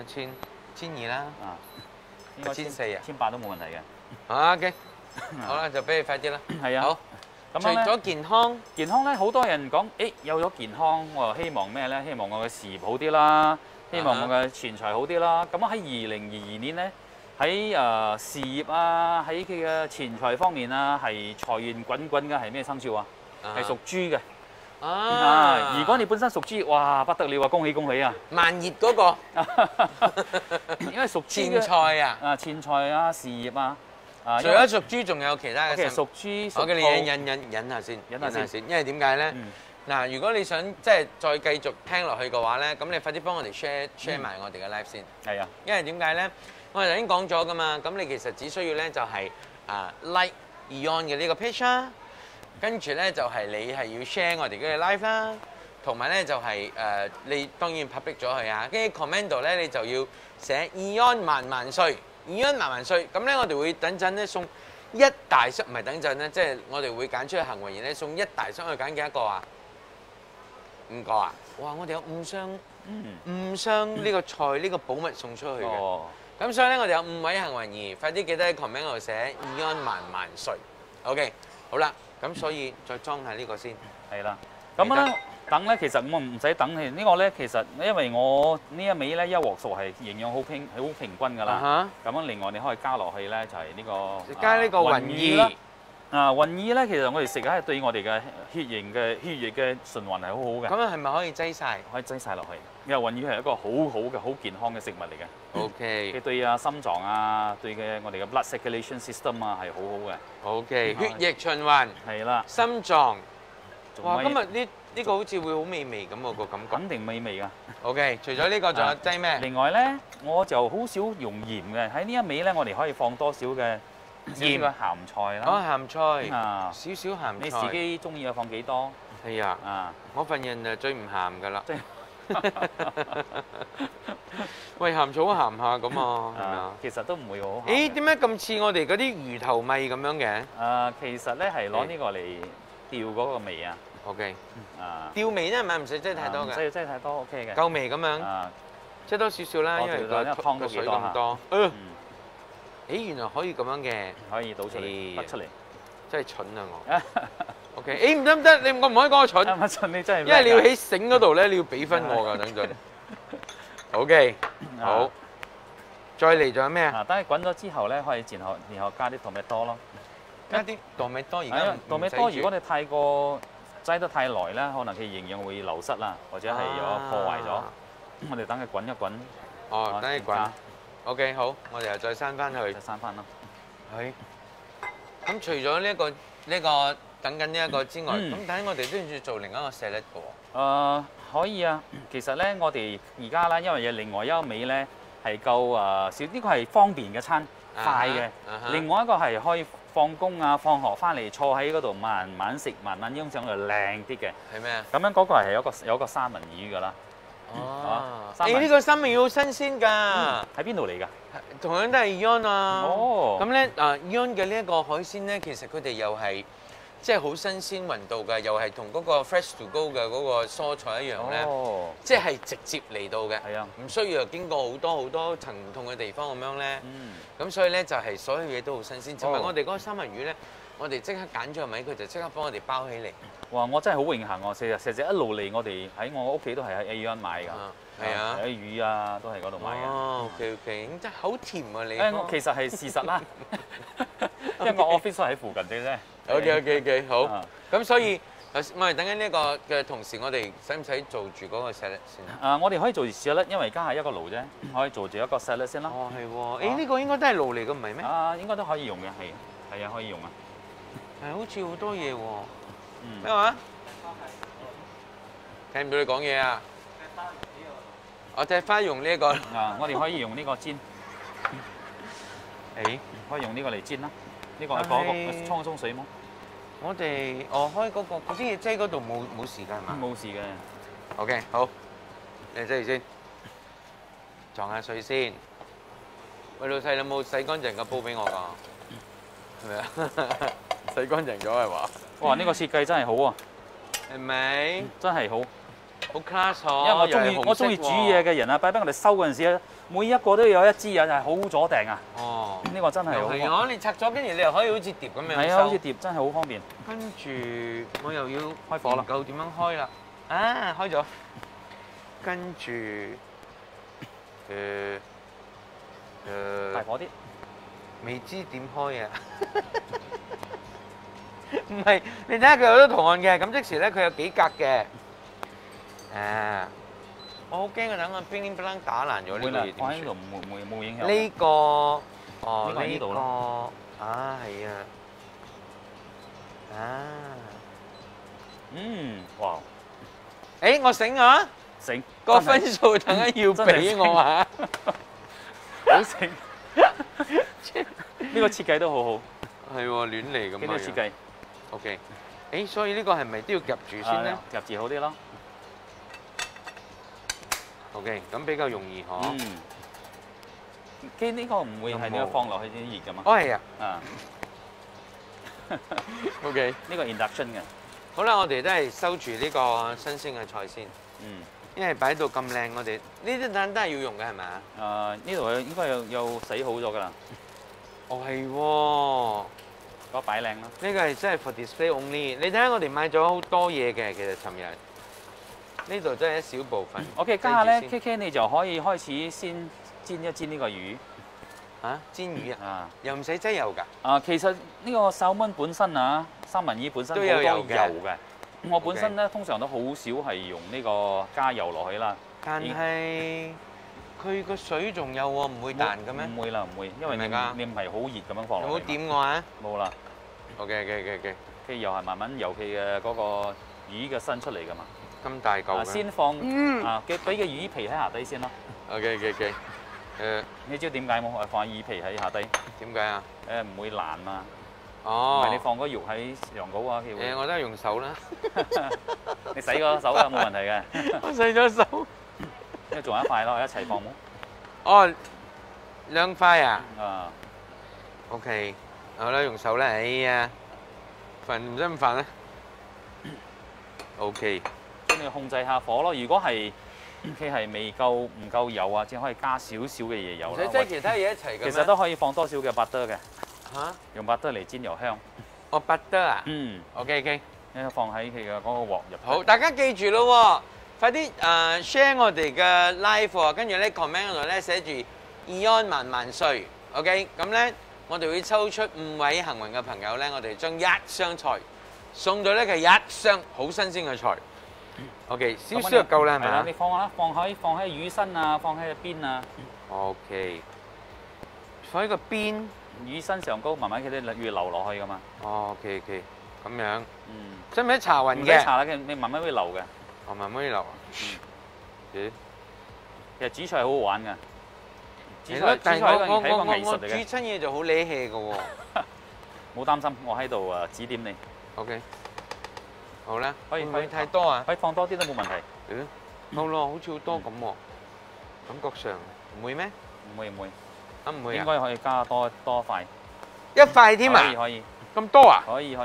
，1200啦。1400啊。 1800都冇問題嘅。 OK， 好啦，就俾你快啲啦。 係啊。好。 除咗健康咧，好多人講，有咗健康，我希望咩咧？希望我嘅事業好啲啦，希望我嘅錢財好啲啦。咁喺2022年咧，喺事業啊，喺佢嘅錢財方面啊，係財源滾滾嘅，係咩生肖啊？係屬豬嘅。如果你本身屬豬，哇，不得了啊！恭喜恭喜啊！ 萬葉嗰個， 因為屬豬錢財啊， 錢財啊，事業啊。 除咗屬豬，仲有其他嘅。 其實屬豬， 我叫你忍下先，因為點解咧？嗱，如果你想即係再繼續聽落去嘅話咧，咁你快啲幫我哋 share 埋我哋嘅 live 先。 係啊， 因為點解咧？我哋頭先講咗噶嘛，咁你其實只需要咧就係like AEON 嘅呢個 page 啦，跟住咧就係你係要 share 我哋嘅 live 啦，同埋咧就係你當然 public 咗佢啊，跟住 comment 度咧你就要寫AEON萬萬歲。AEON萬萬歲，咁咧我哋會等陣咧送一大箱，唔係等陣咧，即係我哋會揀出去幸運兒咧送一大箱，去揀幾多個啊？5個啊！哇！我哋有5箱呢個菜呢個寶物送出去嘅。咁所以咧我哋有5位幸運兒，快啲記得喺 comment 度寫AEON萬萬歲。OK， 好啦，咁所以再裝下呢個先。 係啦，咁咧。等咧，其實我唔使等嘅。呢個咧，其實因為我呢一味咧一鑊熟係營養好平均㗎啦。咁樣另外你可以加落去咧，就係呢個加呢個雲耳。 雲耳咧，其實我哋食係對我哋嘅血液嘅循環係好好嘅。 咁樣係咪可以擠晒？ 可以擠晒落去。因為雲耳係一個好好嘅、好健康嘅食物嚟嘅。 OK。 佢對心臟啊，對我哋嘅 blood circulation system 啊係好好嘅。 OK。血液循環。係啦。心臟。哇！今日呢個好似會好美味咁喎個感覺。 肯定美味㗎。 OK。除咗呢個，仲有擠咩？ 另外咧，我就好少用鹽嘅。喺呢一味咧，我哋可以放多少嘅鹽嘅鹹菜啦。 鹹菜。少少鹹菜。 你自己中意放幾多？ 係啊。我份人就最唔鹹㗎啦。喂，鹹草鹹下咁啊，係咪啊？ 其實都唔會好鹹。 咦？點解咁似我哋嗰啲魚頭米咁樣嘅？ 其實咧係攞呢個嚟調嗰個味啊。 OK。調味咧係咪唔使擠太多嘅？ 唔使擠太多 OK 嘅。 夠味咁樣。擠多少少啦，因為個水咁多。咦，原來可以咁樣嘅。 可以倒出嚟，得出嚟。 真係蠢啊我。OK， 誒唔得唔得，我唔可以講我蠢。 乜蠢？你真係。 因為你要喺繩嗰度咧，你要俾分我㗎，等陣。OK，好。再嚟仲有咩啊？ 等佢滾咗之後咧，可以然後加啲糯米多咯。 加啲糯米多，而家糯米多，如果你太過擠得太耐咧，可能佢營養會流失啦，或者係有破壞咗。我哋等佢滾一滾。 哦，等佢滾。OK， 好，我哋又再閂翻去。 再閂翻咯。 係。咁除咗呢個等緊呢一個之外，咁但係我哋都要做另一個 salad 嘅喎。 可以啊，其實咧，我哋而家咧，因為有另外一味咧係夠少，呢個係方便嘅餐，快嘅。另外一個係可以放工啊、放學翻嚟坐喺嗰度慢慢食，慢慢欣賞就靚啲嘅。 係咩啊？ 咁樣嗰個係有個三文魚㗎啦。 哦。呢個三文魚好新鮮㗎。 喺邊度嚟㗎？ 同樣都係 AEON 啊。 哦。 咁咧AEON 嘅呢一個海鮮咧，其實佢哋又係。即係好新鮮運到嘅，又係同嗰個 fresh to go 嘅嗰個蔬菜一樣咧，即係直接嚟到嘅，唔需要經過好多層唔同嘅地方咁樣咧。咁所以咧就係所有嘢都好新鮮。同埋我哋嗰個三文魚咧，我哋即刻揀咗咪，佢就即刻幫我哋包起嚟。 哇！我真係好榮幸喎，成日一路嚟，我哋喺我屋企都係喺 AEON 買㗎。 係啊， 啲魚啊都係嗰度買嘅。 哦 ，OK， 咁真係好甜啊你。 我其實係事實啦，因為我 office 喺附近嘅啫。 OK， 好。咁所以我哋等緊呢個嘅同時，我哋使唔使做住嗰個 salad 先？ 我哋可以做住 salad，因為而家係一個爐啫，可以做住一個 salad 先啦。 哦，係喎。呢個應該都係爐嚟嘅，唔係咩？ 應該都可以用嘅，係啊，可以用啊。 係好似好多嘢喎。咩話？聽唔到你講嘢啊？我踢花用呢一個。 我哋可以用呢個煎。可以用呢個嚟煎啦。呢個係嗰個湯水麼？ 我哋開嗰個嗰啲嘢擠嗰度冇事㗎係嘛？ 冇事嘅。 OK， 好，你擠住先，撞下水先。喂，老細，你有冇洗乾淨個煲俾我㗎？係咪啊？洗乾淨咗係嘛？ 哇！呢個設計真係好啊， 係咪？ 真係好， 好 class 喎！ 因為我中意煮嘢嘅人啊，擺俾我哋收嗰陣時咧，每一個都有一支啊，就係好咗訂啊！哦，呢個真係好。 係啊，你拆咗跟住你又可以好似碟咁樣。 係啊，好似碟真係好方便。 跟住我又要開火啦， 夠點樣開啦？啊，開咗。跟住大火啲。 未知點開啊？唔係，你睇下佢有好多圖案嘅，咁即時咧佢有幾格嘅。我好驚佢等我乒乒乓乓打爛咗呢個嘢點算？ 放喺度冇影響。 呢個呢度咯。 係啊。 哇！ 我醒啊！ 醒。 個分數等下要俾我啊！ 好醒。呢個設計都好好。 係喎，亂嚟咁樣。 呢個設計。 OK。所以呢個係咪都要夾住先咧？ 夾住好啲咯。 OK， 咁比較容易嗬。 呢個唔會係你放落去先熱噶嘛？ 係啊。OK， 呢個 induction 嘅。 好啦，我哋都係收住呢個新鮮嘅菜先。因為擺到咁靚，我哋呢啲蛋都係要用嘅係咪啊？ 呢度應該有洗好咗㗎啦。 係喎。 嗰個擺靚啦。 呢個係真係 for display only。你睇下我哋買咗好多嘢嘅，其實尋日。呢度真係一小部分。 OK， 家下咧 KK 你就可以開始先煎一煎呢個魚。 嚇煎魚啊， 啊又唔使擠油㗎。 其實呢個手蚊本身啊，三文魚本身都好多油有油嘅嘅。我本身咧通常都好少係用呢個加油落去啦。 但係佢個水仲有喎，唔會彈嘅咩？ 唔會啦，唔會，因為你係咪㗎你唔係好熱咁樣放有冇落去嘛。 點我啊冇啦， ？OK， 佢又係慢慢由佢嘅嗰個魚嘅身出嚟㗎嘛。 咁大嚿嘅。 先放俾個魚皮喺下底先咯。 OK， 你知道點解冇？放魚皮喺下底。 點解啊？ 唔會爛嘛。唔哦。 係你放個肉喺羊羔啊，佢會。 我都係用手啦。 你洗個手啊，冇問題嘅。 我洗咗手。 因為仲有一塊咯，一齊放冇？ 哦，2塊啊啊， ？OK，好啦，用手啦。哎呀，煩唔使咁煩啦。OK。 咁你控制下火咯。如果係佢係唔夠油啊，只可以加少少嘅嘢油啦。 唔使擠其他嘢一齊嘅咩？ 其實都可以放多少嘅butter嘅。 嚇？ 用butter嚟煎油香。 哦，butter啊？OK。 你放喺佢嘅嗰個鑊入。 好，大家記住咯，快啲share 我哋嘅 live 喎，跟住咧 comment 嗰度咧寫住 AEON 萬歲 ，OK？咁咧我哋會抽出5位幸運嘅朋友咧，我哋將1箱菜送到呢個1箱好新鮮嘅菜。OK， 少少就夠啦，係咪啊？ 你放啦，放喺魚身啊，放喺邊啊。 OK，放喺個邊。 魚身上高，慢慢佢哋會流落去噶嘛。 哦，OK，咁樣。使唔使搽勻嘅？ 唔使搽啦，你慢慢會流嘅。 哦，慢慢流啊。咦？ 其實煮菜好好玩㗎。 但係我煮煮親嘢就好理氣嘅喎。 冇擔心，我喺度指點你。 OK。好啦。 可以太多啊？ 可以放多啲都冇問題。 好咯，好似好多咁喎。感覺上唔會咩？ 唔會。 唔會啊？ 應該可以加多塊。 1塊添啊？ 可以。 咁多啊？ 可以。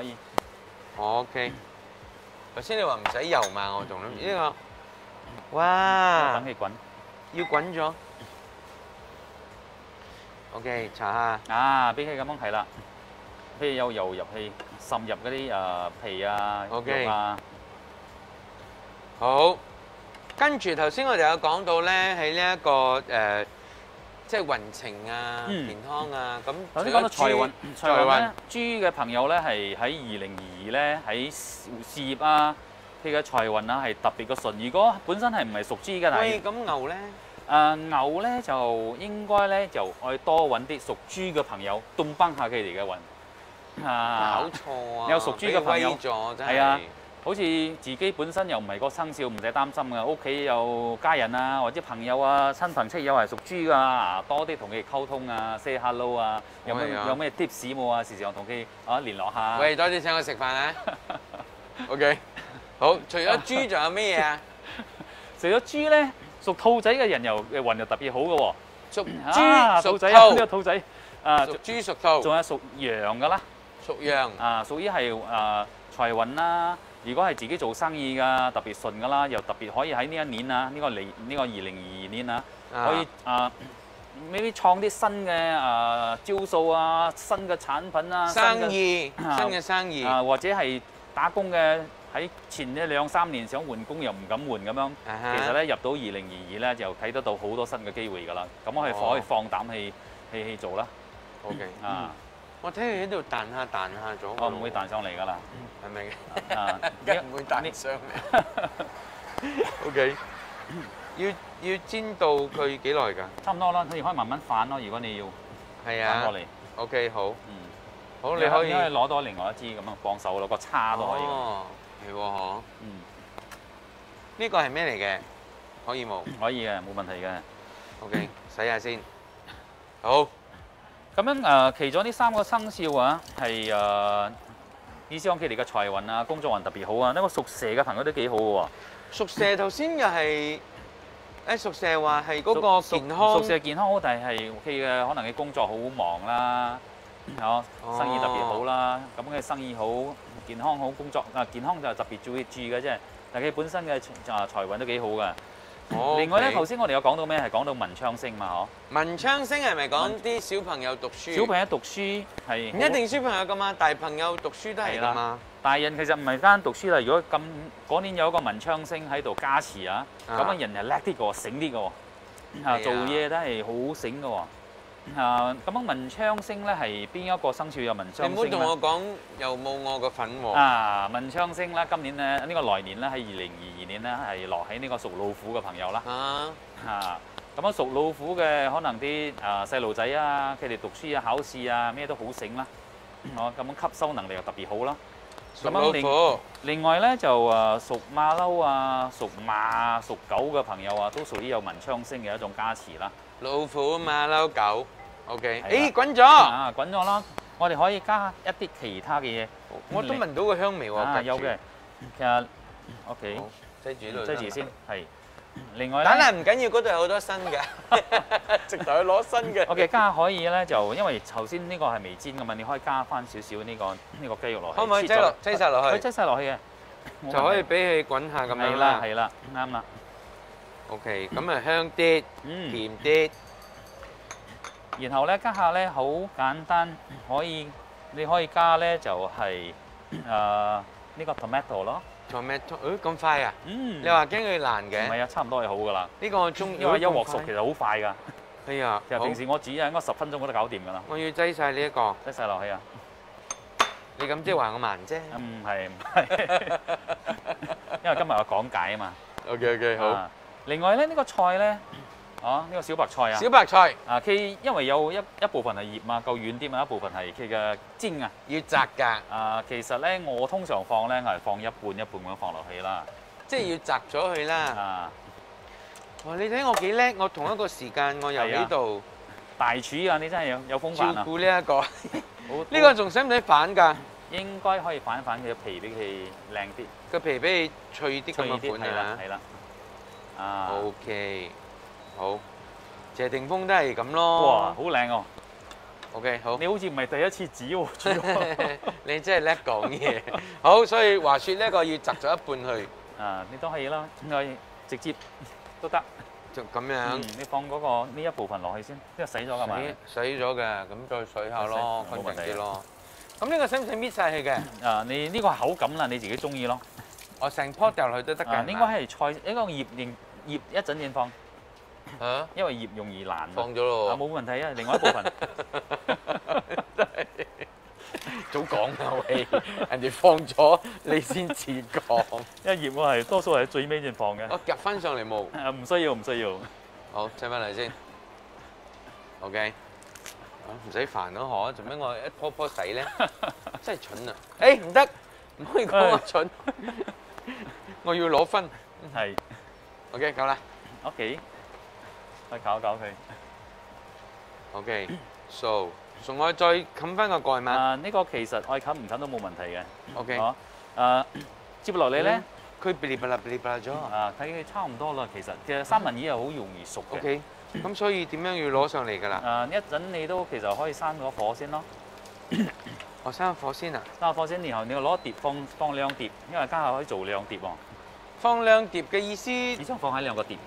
OK。頭先你話唔使油嘛，我仲諗呢個。哇！ 等佢滾。 要滾咗。OK， 搽下。 俾佢咁樣係啦。譬如有油入去，滲入嗰啲皮啊、肉啊。 好。跟住頭先我哋有講到咧，喺呢一個即係運程啊、健康啊，咁頭先講到財運咧，豬嘅朋友咧係喺2022咧喺事業啊，佢嘅財運啊係特別嘅順。如果本身係唔係屬豬嘅， 喂，咁牛咧？ 牛咧就應該咧就愛多揾啲屬豬嘅朋友，東幫下佢哋嘅運。 搞錯啊！ 有屬豬嘅朋友， 係啊。好似自己本身又唔係個生肖，唔使擔心嘅。屋企有家人啊，或者朋友啊、親朋戚友係屬豬㗎，多啲同佢哋溝通啊 ，say hello 啊，有咩 tips 冇啊？時常同佢聯絡下。 喂，多啲請我食飯啊！OK， 好。除咗豬，仲有咩嘢啊？ 除咗豬咧，屬兔仔嘅人又運又特別好嘅喎。 屬豬、屬兔， 呢個兔仔屬豬、屬兔， 仲有屬羊㗎啦。 屬羊屬於係財運啦。如果係自己做生意㗎，特別順㗎啦，又特別可以喺呢一年啊，呢個2022年啊，可以maybe創啲新嘅招數啊，新嘅產品啊，新嘅生意或者係打工嘅喺前呢2-3年想換工又唔敢換咁樣，其實咧入到2022咧就睇得到好多新嘅機會㗎啦，咁我可以放膽去做啦。 OK 我睇佢喺度彈下咗。 我唔會彈上嚟㗎啦， 係咪嘅？梗唔會彈上嚟。OK， 要煎到佢幾耐㗎？ 差唔多啦，佢可以慢慢反咯。如果你要反過嚟。 OK， 好。好， 你可以攞多另外一支咁樣幫手攞個叉都可以。 係喎，嗬。呢個係咩嚟嘅？可以冇？ 可以嘅，冇問題嘅。 OK， 洗下先。好。 咁樣其中呢3個生肖啊，係意思講佢哋嘅財運啊、工作運特別好啊。呢個屬蛇嘅朋友都幾好嘅喎。屬蛇頭先又係屬蛇話係嗰個健康。 屬蛇健康好，但係佢嘅可能佢工作好忙啦，生意特別好啦。咁佢生意好、健康好、工作健康就特別注意嘅啫。但係佢本身嘅財運都幾好嘅。另外咧，頭先我哋有講到咩？係講到文昌星嘛，嗬？文昌星係咪講啲小朋友讀書？小朋友讀書係唔一定小朋友噶嘛，大朋友讀書都係噶嘛。大人其實唔係單讀書啦，如果嗰年有一個文昌星喺度加持啊，咁人係叻啲嘅喎，醒啲嘅喎，做嘢都係好醒嘅喎。 咁樣文昌星咧係邊一個生肖有文昌星咧？ 你唔好同我講又冇我個份喎。 文昌星咧，今年咧呢個來年咧喺2022年咧係落喺呢個屬老虎嘅朋友啦。咁樣屬老虎嘅可能啲細路仔啊，佢哋讀書啊、考試啊咩都好醒啦。咁樣吸收能力又特別好啦。 屬老虎。 另外咧就屬馬騮啊、屬馬啊、屬狗嘅朋友啊，都屬於有文昌星嘅一種加持啦。 老虎、馬騮、狗。OK。誒滾咗。 滾咗啦！我哋可以加一啲其他嘅嘢。 我都聞到個香味喎。 有嘅。其實 OK。 擠住呢度。 擠住先，係。另外咧， 但係唔緊要，嗰度有好多新嘅，直頭去攞新嘅。 OK， 加可以咧，就因為頭先呢個係未煎嘅嘛，你可以加翻少少呢個雞肉落去。 可唔可以擠晒落去？ 可以擠晒落去嘅， 就可以俾佢滾下咁樣啦。 係啦，啱啦。 OK，咁啊香啲，甜啲。 然後咧加下咧好簡單，你可以加咧就係呢個 tomato 咯。 tomato， 咁快啊？你話驚佢爛嘅？ 唔係啊，差唔多係好噶啦。 呢個我中意， 因為一鑊熟其實好快㗎。 哎呀， 其實平時我煮啊，應該10分鐘都搞掂㗎啦。 我要擠晒呢一個。 擠晒落去啊！ 你咁即係話我慢啫？ 唔係，因為今日有講解啊嘛。 OK， 好。 另外咧，呢個菜咧，呢個小白菜啊。 小白菜。 佢因為有一部分係葉啊，夠軟啲嘛，一部分係佢嘅尖啊。 要摘㗎。 其實咧，我通常放咧係放一半一半咁樣放落去啦。 即係要摘咗佢啦。哇！你睇我幾叻，我同一個時間我又喺度。 大廚啊！你真係有風範啊！ 照顧呢一個。呢個仲使唔使反㗎？ 應該可以反一反佢嘅皮，俾佢靚啲。 個皮俾佢脆啲咁嘅款啊！ 係啦。 OK， 好。謝霆鋒都係咁咯。 哇！好靚哦。 OK， 好。 你好似唔係第一次指喎，主你真係叻講嘢。好，所以話説呢個要摘咗一半去。 你都可以啦，可以直接都得。 就咁樣。 你放嗰個呢一部分落去先，因為洗咗㗎嘛。 洗咗嘅，咁再水下咯，乾淨啲咯。咁呢個使唔使搣晒佢嘅？ 你呢個係口感啦，你自己中意咯。 我成樖掉落去都得㗎。 應該係菜，呢個葉一陣先放。因為葉容易爛。 放咗咯。 冇問題啊，另外一部分。 真係早講啊喂！人哋放咗你先至講。 因為葉我係多數係最尾先放嘅。 我夾翻上嚟冇？ 唔需要，唔需要。 好，擠翻嚟先。OK。唔使煩咯，嗬！做咩我一樖樖洗咧？真係蠢啊！唔得，唔可以講我蠢。我要攞分。 係。 OK， 夠啦。 OK。去搞佢。 OK，so， 仲可以再冚翻個蓋嘛？ 呢個其實愛冚唔冚都冇問題嘅。 OK。 接落嚟咧， 佢噼哩啪啦咗。 睇佢差唔多啦，其實三文魚係好容易熟嘅。 OK。咁所以點樣要攞上嚟㗎啦？ 一陣你都其實可以閂咗火先咯。 我閂火先啊！ 閂火先，然後你要攞碟放兩碟，因為家下可以做兩碟喎。 放兩碟嘅意思？ 只想放喺兩個碟。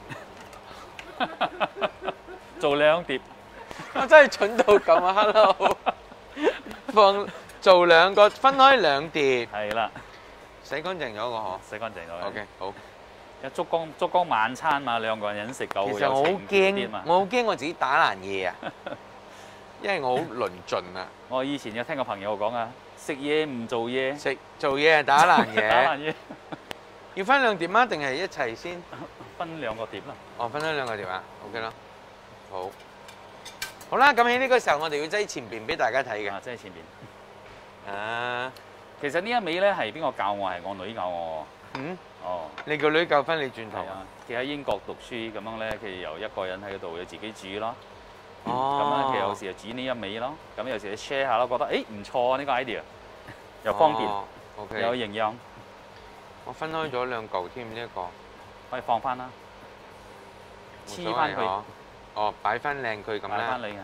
做兩碟。 我真係蠢到咁啊 ！Hello， 做兩個分開兩碟。 係啦。 洗乾淨咗個嗬？ 洗乾淨咗。 OK， 好。 燭光晚餐嘛，兩個人食夠有情啲嘛。 其實我好驚我自己打爛嘢啊，因為我好論盡啊。 我以前有聽個朋友講啊，食嘢唔做嘢， 做嘢係打爛嘢。 打爛嘢。 要分兩碟嗎？定係一齊先？ 分兩個碟啦。 分咗兩個碟啊 ，OK 啦。好。好啦，咁喺呢個時候我哋要擠前邊俾大家睇嘅。 擠前邊。其實呢一味咧係邊個教我？係我女教我。你個女教翻你轉頭啊？佢喺英國讀書咁樣咧，佢由一個人喺度，要自己煮咯。咁咧，佢有時就煮呢一味咯。咁有時你 share 下咯，覺得唔錯啊呢個 idea， 又方便，又有營養。 我分開咗兩嚿添，呢一個可以放翻啦，黐翻佢。 擺翻靚佢咁啦。 擺翻靚係。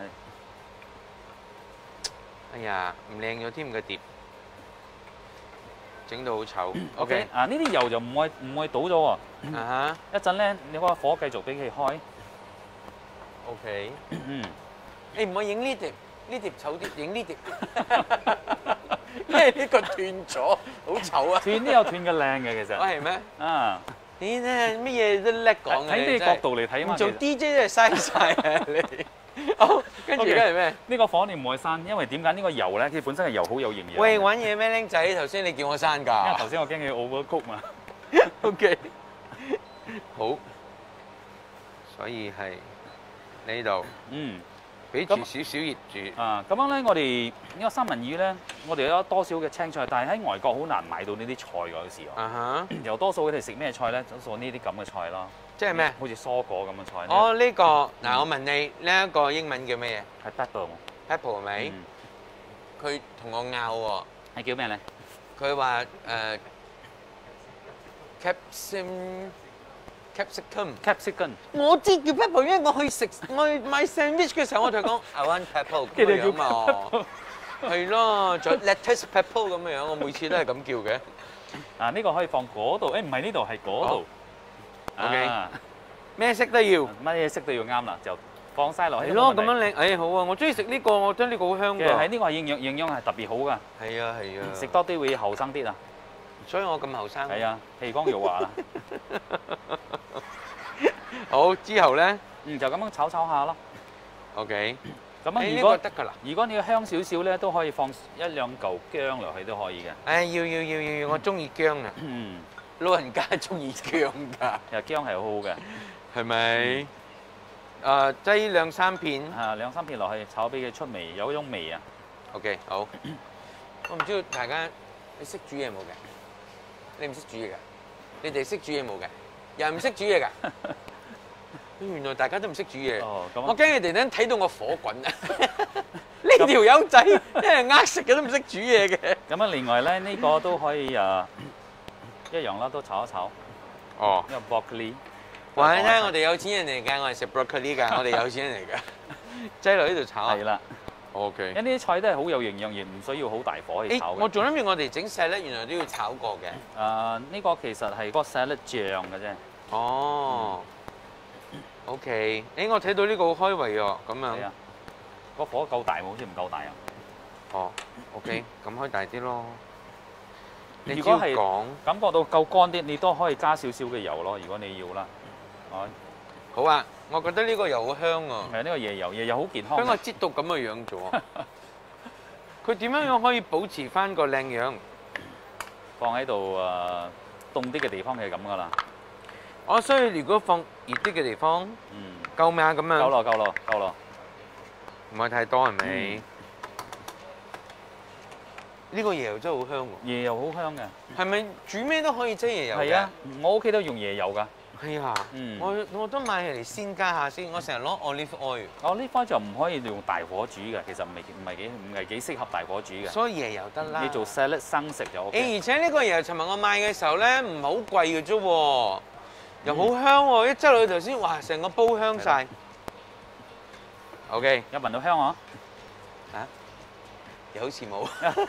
哎呀，唔靚咗添個碟。整到好醜。 OK， 呢啲油就唔會倒咗喎。一陣咧，你嗰個火繼續俾佢開。 OK。你唔可以影呢碟，呢碟醜啲，影呢碟。因為呢個斷咗，好醜啊。 斷都有斷嘅靚嘅其實。 係咩？ 你咧乜嘢都叻講嘅， 睇咩角度嚟睇啊嘛？ 做 DJ 真係嘥晒啊你。好，跟住而家係咩？ 呢個火你唔可以刪，因為點解呢個油咧？佢本身係油好有營養。 喂，玩嘢咩僆仔？頭先你叫我刪㗎。 因為頭先我驚佢 overcook 嘛。 OK。好。所以係呢度。 嗯。 俾住少少熱住。 啊，咁樣咧，我哋呢個三文魚咧，我哋有多少嘅青菜，但係喺外國好難買到呢啲菜㗎，有時候。 啊哈。 又多數佢哋食咩菜咧？多數呢啲咁嘅菜咯。 即係咩？ 好似蔬果咁嘅菜。 哦，呢個嗱，我問你呢一個英文叫咩嘢？係 pepper 係咪？佢同我拗喎。 係叫咩咧？ 佢話capsicum。我知叫 pepper，因為我去買 sandwich 嘅時候，我同佢講 I want pepper 咁樣嘛。係咯，仲有 lettuce pepper 咁樣，我每次都係咁叫嘅。 啊，呢個可以放嗰度，誒唔係呢度係嗰度。 OK，咩色都要， 乜嘢色都要啱啦，就放晒落去。 係咯，咁樣靚，誒好啊！我中意食呢個，我覺得呢個好香㗎。 其實喺呢個營養係特別好㗎。 係啊係啊， 食多啲會後生啲啊。 所以我咁後生。 係啊，氣光玉華啦。 好，之後咧， 就咁樣炒下咯。 OK。 咁樣如果得㗎啦，如果你要香少少咧，都可以放一兩嚿薑落去都可以嘅。 誒要，我中意薑啊。老人家中意薑㗎。 其實薑係好好嘅， 係咪？擠兩三片。 兩三片落去炒俾佢出味，有嗰種味啊。 OK， 好。我唔知道大家你識煮嘢冇嘅？你唔識煮嘢㗎？你哋識煮嘢冇嘅？又唔識煮嘢㗎？原來大家都唔識煮嘢。我驚你哋咧睇到我火滾啊！呢條友仔真係食嘅都唔識煮嘢嘅。 咁啊，另外咧呢個都可以一樣啦，都炒一炒。 哦。 呢個 broccoli。 話你聽，我哋有錢人嚟㗎，我係食 broccoli 㗎，我哋有錢人嚟㗎。擠落呢度炒啊。 係啦。 OK。 因為呢啲菜都係好有營養，亦唔需要好大火去炒嘅。 我仲諗住我哋整salad原來都要炒過嘅。 呢個其實係個 salad 醬嘅啫。 哦。OK，我睇到呢個好開胃喎，咁樣。係啊。 個火夠大喎，好似唔夠大啊。 哦。OK，咁開大啲咯。 如果係感覺到夠乾啲，你都可以加少少嘅油咯。如果你要啦。 好啊，我覺得呢個油好香啊。 係呢個椰油好健康。 香我擠到咁嘅樣咗。佢點樣可以保持翻個靚樣？ 放喺度凍啲嘅地方係咁噶啦。 所以如果放熱啲嘅地方，夠咩啊？咁樣。 夠咯。 唔係太多係咪？呢個椰油真係好香喎。 椰油好香嘅。係咪煮咩都可以擠椰油嘅？ 係啊，我屋企都用椰油㗎。 係啊。我都買嚟先加下先。我成日攞 olive oil。 olive oil 就唔可以用大火煮嘅，其實唔係幾適合大火煮嘅。 所以椰油得啦。 你做 salad 生食就 OK。 而且呢個椰油尋日我買嘅時候咧，唔係好貴嘅啫喎，又好香喎！一擠落去頭先，哇，成個煲香晒。OK， 有聞到香啊？ 又好似冇。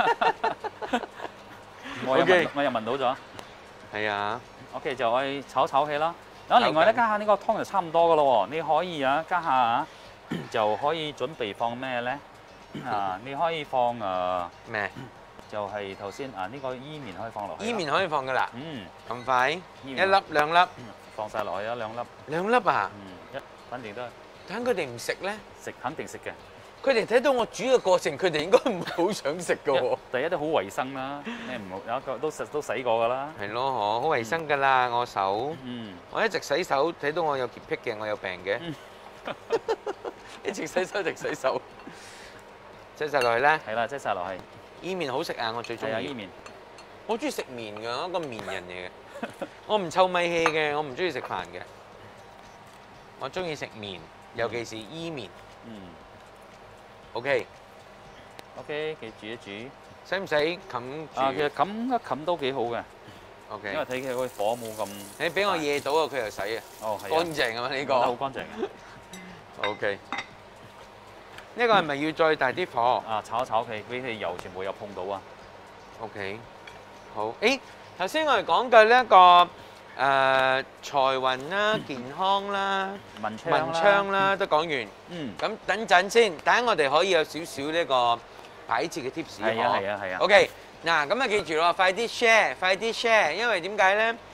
我又聞到咗。 係啊。 OK， 就可以炒起啦。咁另外咧，加下呢個湯就差唔多噶咯喎。你可以加下就可以準備放咩咧？你可以放咩？就係頭先呢個伊麵可以放落去。 伊麵可以放噶啦。咁快？一粒兩粒。 放晒落去兩粒。 兩粒啊？ 反正都。等佢哋唔食咧？ 食肯定食嘅。 佢哋睇到我煮嘅過程，佢哋應該唔會好想食嘅喎。 第一都好衞生啦，咩唔好有一個都洗過㗎啦。 係咯，好衞生㗎啦，我手。我一直洗手，睇到我有潔癖嘅，我有病嘅。一直洗手，一直洗手。擠晒落去咧。 係啦，擠晒落去。 伊麵好食啊！我最中意。 伊麵。 我中意食麵㗎，我一個麵人嚟嘅。我唔臭米氣嘅，我唔中意食飯嘅。我中意食麵，尤其是伊麵。OK， 記住一煮。 使唔使冚住？ 其實冚一冚都幾好嘅。 OK， 因為睇佢個火冇咁。 你俾我惹到啊，佢又洗啊。 係。 乾淨啊嘛呢個。 好乾淨嘅。 OK， 呢個係咪要再大啲火？ 炒一炒佢，俾佢油全部有碰到啊。 OK， 好。頭先我哋講嘅呢一個財運啦、健康啦、文昌啦，都講完。咁等陣先，等我哋可以有少少呢個擺設嘅 tips。係啊。OK， 嗱咁啊記住咯，快啲 share，因為點解咧？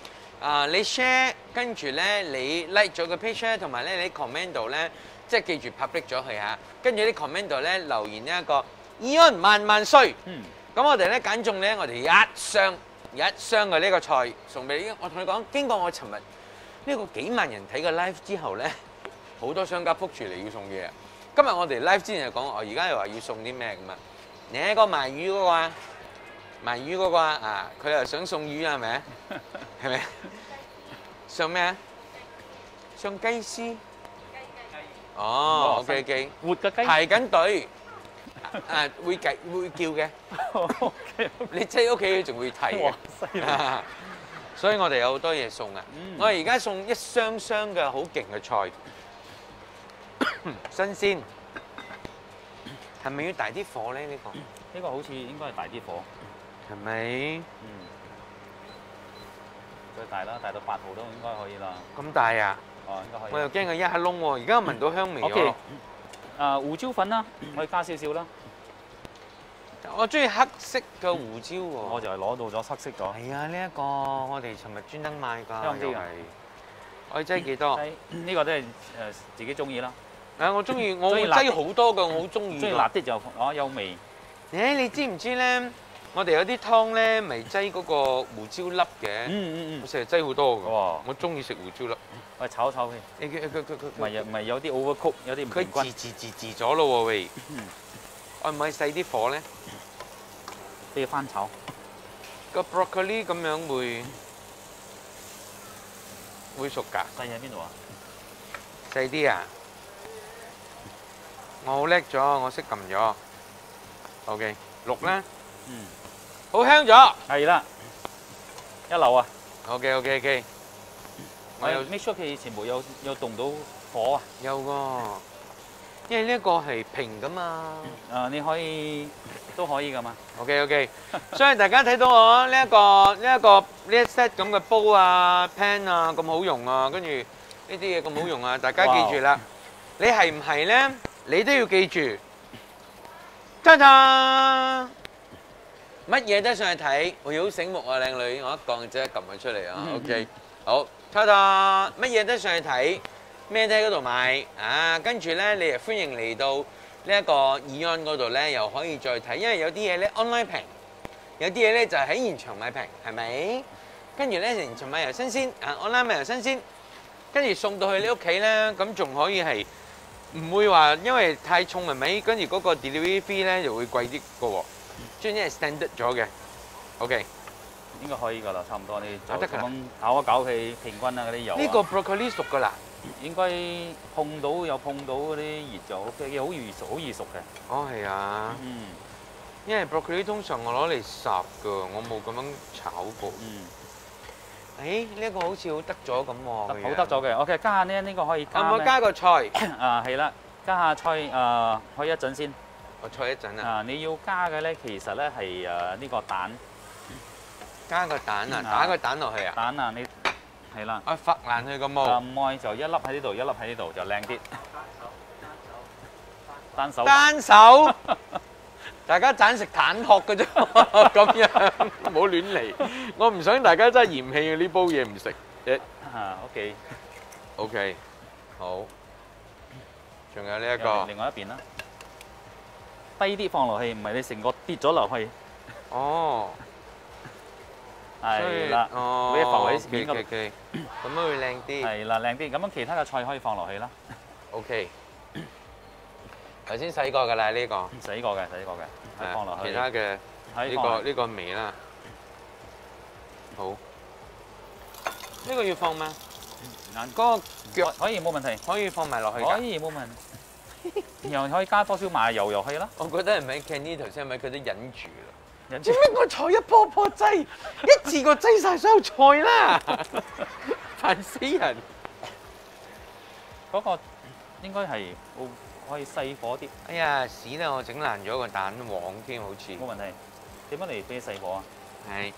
你 share 跟住咧你 like 咗個 page 咧，同埋咧你 comment 度咧，即係記住 public 咗佢嚇。跟住啲 comment 度咧留言呢一個 AEON 萬萬歲。咁我哋咧揀中咧，我哋一箱嘅呢個菜送俾你。我同你講，經過我尋日呢個幾萬人睇嘅 live 之後咧，好多商家撲住嚟要送嘢。今日我哋 live 之前就講，我而家又話要送啲咩咁啊？你一個賣魚嗰個啊，賣魚嗰個啊，佢又想送魚係咪？係咪？送咩啊？送雞絲。哦 ，OK， 活嘅雞。 排緊隊。會叫嘅。你即係屋企仲會提嘅。所以我哋有好多嘢送啊！我哋而家送一箱箱嘅好勁嘅菜。新鮮，係咪要大啲火咧？呢個好似應該係大啲火， 係咪？ 再大啦，大到8號都應該可以啦。 咁大啊？ 哦，應該可以。 我又驚佢一下窿喎，而家聞到香味喎。 胡椒粉啦，可以加少少啦。 我中意黑色嘅胡椒喎。 我就係攞到咗黑色咗。 係啊，呢一個我哋尋日專登買㗎。 香啲㗎。 我擠幾多？ 呢個都係自己中意啦。 我中意，我擠好多㗎，我好中意。 中意辣啲就有味。 你知唔知咧？我哋有啲湯咧，咪擠嗰個胡椒粒嘅。我成日擠好多㗎。我中意食胡椒粒。 我炒一炒佢。唔係有啲 overcook， 有啲唔平均。 佢自咗咯喎喂！我唔可以細啲火咧？ 俾佢翻炒。 個 broccoli 咁樣會熟㗎？ 細喺邊度啊？ 細啲啊！我好叻咗，我識撳咗。OK， 6啦。好香咗。係啦。 一流啊。 OK。 我有 make sure 佢全部有動到火啊。 有喎，因為呢一個係平㗎嘛。 你可以都可以㗎嘛。 OK， 所以大家睇到我呢一 set 咁嘅煲啊、pan 啊咁好用啊，跟住呢啲嘢咁好用啊，大家記住啦。你係唔係咧？你都要記住。ta ta，乜嘢都上去睇，我好醒目啊，靚女，我一講即刻撳佢出嚟啊。OK， 好。ta ta，乜嘢都上去睇，咩都喺嗰度買啊！跟住咧，你又歡迎嚟到呢一個 AEON 嗰度咧，又可以再睇，因為有啲嘢咧 online 平，有啲嘢咧就喺現場買平，係咪？跟住咧現場買又新鮮，啊 online 買又新鮮，跟住送到去你屋企咧，咁仲可以係唔會話因為太重係咪？跟住嗰個 delivery fee 咧就會貴啲嘅喎，專係 standard 咗嘅。OK。 應該可以㗎啦，差唔多你就咁樣搞一搞佢平均啊嗰啲油。呢個 broccoli 熟㗎啦， 應該碰到嗰啲熱就 OK， 好易熟嘅。 哦，係啊。因為 broccoli 通常我攞嚟烚㗎，我冇咁樣炒過。呢個好似好得咗咁喎。 好得咗嘅 ，OK， 加下呢個可以加。 可唔可以加個菜？ 係啦，加下菜開一陣先。 我菜一陣啊。 你要加嘅咧，其實咧係呢個蛋。 加個蛋啊！打個蛋落去啊！ 蛋啊，你係啦。 發爛佢個毛。 唔愛就一粒喺呢度，一粒喺呢度就靚啲。單手。大家盞食蛋殼嘅啫，咁樣唔好亂嚟。我唔想大家真係嫌棄呢煲嘢唔食。OK， 好。仲有呢一個。 另外一邊啦。低啲放落去，唔係你成個跌咗落去。 哦。 係啦，俾一浮喺面嗰度， 咁樣會靚啲。係啦，靚啲。咁樣其他嘅菜可以放落去啦。 OK。頭先洗過㗎啦，呢個。 洗過嘅，放落去。 其他嘅呢個味啦。好。呢個要放嗎？嗰個腳可以冇問題， 可以放埋落去㗎。 可以冇問題。然後可以加多少麻油入去啦。 我覺得係咪 Kenny 頭先係咪佢都忍住啦？做咩我菜一波波擠，一次過擠晒所有菜啦，煩死人！ 嗰個應該係可以細火啲。 哎呀，屎啦！我整爛咗個蛋黃添，好似。 冇問題。點解嚟俾細火啊？ 係。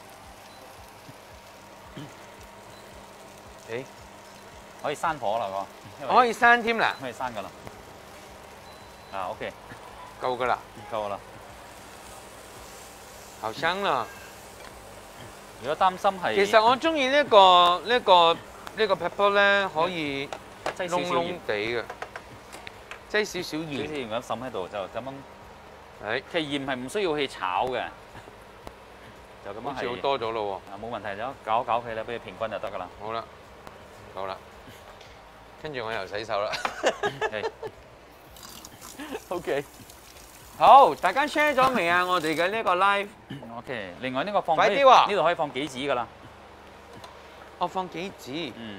可以閂火啦個。 可以閂添啦。 可以閂㗎啦。OK。 夠㗎啦。 夠啦。 好香啦！ 如果擔心係， 其實我中意呢個 pepper 咧，可以擠少少鹽燶燶地嘅，擠少少少鹽。 鹽咁滲喺度就咁樣。 係， 其實鹽係唔需要去炒嘅，就咁樣好似好係。 多咗咯啊，冇問題咗，搞一搞佢啦，俾佢平均就得㗎啦。 喎。好啦，好啦，跟住我又洗手啦。 係 OK。好，大家 share 咗未啊？我哋嘅呢個 live， OK，另外呢個放快啲喎呢度可以放杞子㗎啦。 我放杞子， 嗯，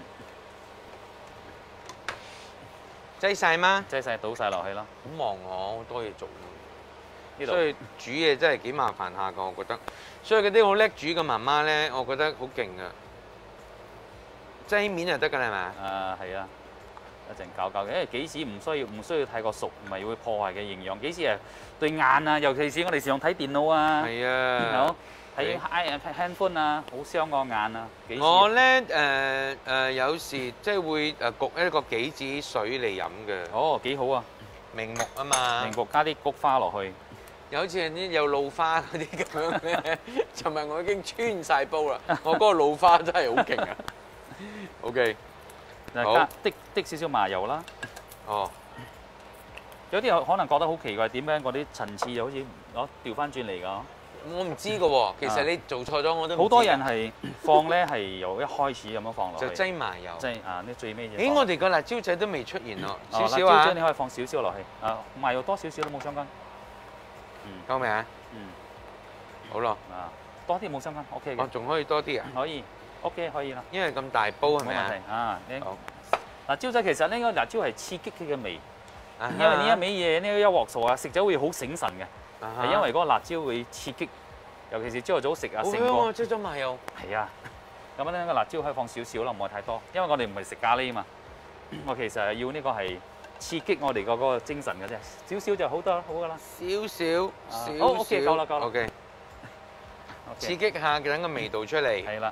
擠晒嗎？ 擠晒倒晒落去啦。 好忙我，好多嘢做。 呢度所以煮嘢真係幾麻煩下㗎，我覺得。所以嗰啲好叻煮嘅媽媽咧，我覺得好勁啊！擠面就得㗎啦，係咪啊？ 係啊，一陣搞搞嘅，因為杞子唔需要太過熟，唔係會破壞嘅營養。杞子係對眼啊，尤其是我哋時常睇電腦啊， 係啊， 好睇 handphone 啊，好傷個眼啊。杞子我咧有時即係會焗一個杞子水嚟飲嘅， 哦幾好啊， 明目啊嘛。 明目加啲菊花落去。 有好似啲有老花嗰啲咁樣咧，尋日我已經穿晒煲啦。我嗰個老花真係好勁啊！OK， 加滴少少麻油啦。 哦， 有啲人可能覺得好奇怪，點解嗰啲層次又好似調翻轉嚟㗎？ 我唔知㗎喎。其實你做錯咗我都唔知。 好多人係放咧係由一開始咁樣放落去， 就擠麻油。 擠啊！呢最尾咦，我哋個辣椒仔都未出現咯，少少辣椒啊仔你可以放少少落去，啊麻油多少少都冇相干。 夠未啊？ 嗯， 好咯， 啊多啲冇相干 ，OK 嘅， 我仲可以多啲啊， 可以 OK 可以啦， 因為咁大煲係冇咪啊？ 問題啊。 好， 辣椒仔其實呢個辣椒係刺激佢嘅味， 啊因為呢一味嘢呢一鑊數啊，食咗會好醒神嘅， 哈係因為嗰個辣椒會刺激，尤其是朝頭早食啊好成個香啊，擠咗麻油。 係啊。咁樣呢個辣椒可以放少少啦，唔好太多，因為我哋唔係食咖喱啊嘛，我其實係要呢個係刺激我哋嗰個精神嘅啫，少少就好得好噶啦。 少少， 好 OK 夠啦夠啦 OK，刺激下，等個味道出嚟。 係啦，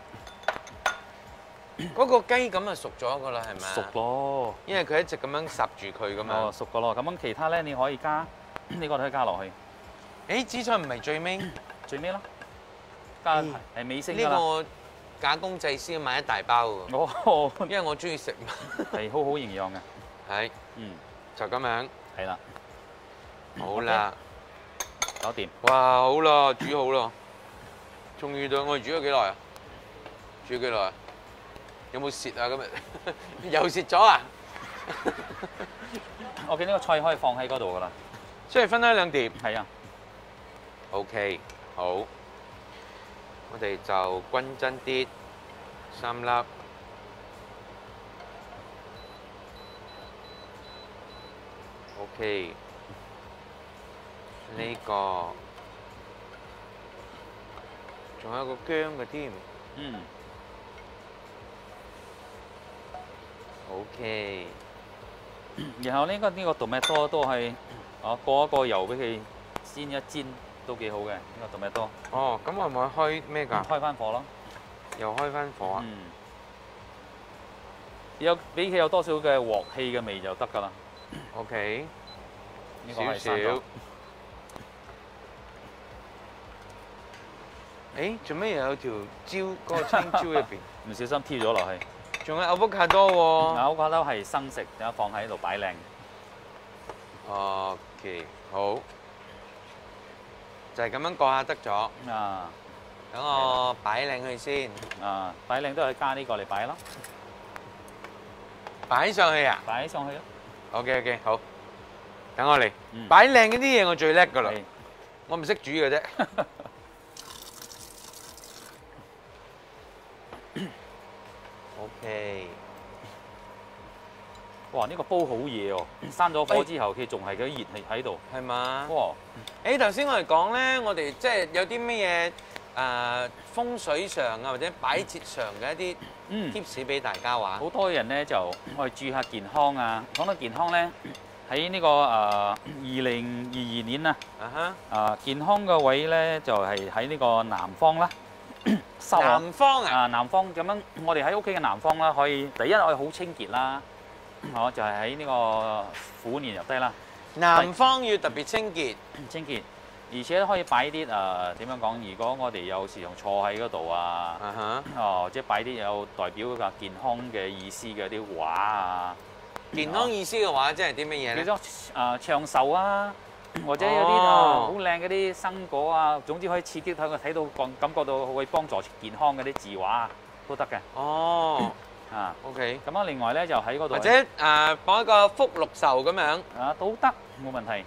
嗰個雞咁就熟咗㗎啦，係咪啊？ 熟咯。 因為佢一直咁樣烚住佢咁哦， 樣。 熟個咯。咁樣其他咧，你可以加呢個都可以加落去， 誒，紫菜唔係最尾？ 最尾啦，加係尾聲㗎啦。 呢個假公濟私買一大包㗎， 哦， 因為我中意食。 係好好營養嘅。 係， 嗯， 就咁樣。 係啦， 好啦， 搞掂。 哇，好啦，煮好啦。終於到，我哋煮咗幾耐啊？煮咗幾耐啊？有冇蝕啊？今日又蝕咗啊？ 我見呢個菜可以放喺嗰度㗎啦。 即係分開兩碟。 係啊。 OK，好。我哋就均真啲，3粒。OK，呢個仲有個薑嘅添。 嗯。 OK， 然後呢個tomato都係過一個油俾佢煎一煎都幾好嘅，呢個tomato。 哦，咁我咪開咩㗎？ 開翻火咯。 又開翻火啊？ 嗯。俾佢有多少嘅鑊氣嘅味就得㗎啦。 OK， 呢個係少少。誒，做咩又有條椒嗰個青椒入邊？ 唔小心挑咗落去。 仲有歐卜卡多喎。 歐卜卡多係生食，等下放喺度擺靚。 OK，好，就係咁樣過下得咗。 啊。 等我擺靚佢先。 啊，擺靚都係加呢個嚟擺咯。 擺上去啊？ 擺上去咯。 OK，好。等我嚟。擺靚嗰啲嘢我最叻㗎啦。我唔識煮嘅啫。OK。 哇！呢個煲好嘢喎，閂咗火之後佢仲係嗰啲熱氣喺度。 係嘛？ 哇！ 誒頭先我哋講咧，我哋即係有啲咩嘢風水上啊，或者擺設上嘅一啲tips俾大家話。 好多人咧就我哋注意下健康啊。講到健康咧，喺呢個2022年啊，健康嘅位咧就係喺呢個南方啦。 南方啊？ 南方咁樣，我哋喺屋企嘅南方啦，可以第一我哋好清潔啦。就係喺呢個虎年入低啦。 南方要特別清潔。 清潔。 而且可以擺啲點樣講？如果我哋有時用坐喺嗰度啊，或者擺啲有代表個健康嘅意思嘅啲畫啊。 健康意思嘅話，即係啲乜嘢咧？ 叫做長壽啊，或者有啲好靚嗰啲生果啊，總之可以刺激佢睇到感覺到會幫助健康嗰啲字畫都得嘅。 哦。 OK。咁啊，另外咧就喺嗰度。 或者放一個福祿壽咁樣。 都得，冇問題。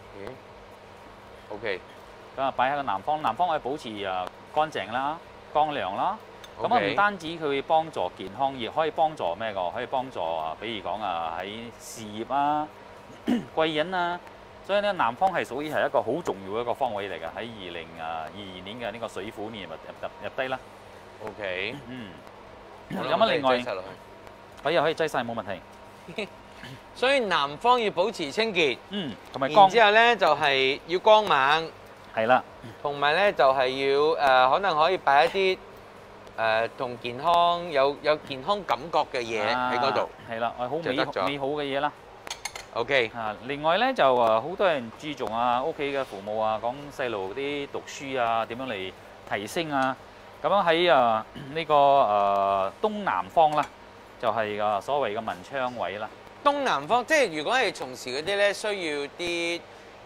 OK。 咁啊，擺喺個南方，南方可以保持乾淨啦、乾涼啦。咁啊，唔單止佢會幫助健康，亦可以幫助咩個？可以幫助比如講喺事業啊、貴人啊。所以咧，南方係屬於係一個好重要嘅一個方位嚟嘅。喺2022年嘅呢個水虎年入低啦。 OK。 咁啊，另外可以擠晒冇問題。 所以南方要保持清潔， 同埋然之後咧就係要光猛， 係啦， 同埋咧就係要可能可以擺一啲同健康有健康感覺嘅嘢喺嗰度， 係啦，好美好嘅嘢啦。 OK。 另外咧就好多人注重屋企嘅父母講細路啲讀書啊，點樣嚟提升啊。咁樣喺呢個東南方啦，就係所謂嘅文昌位啦。 東南方即係如果係從事嗰啲咧，需要啲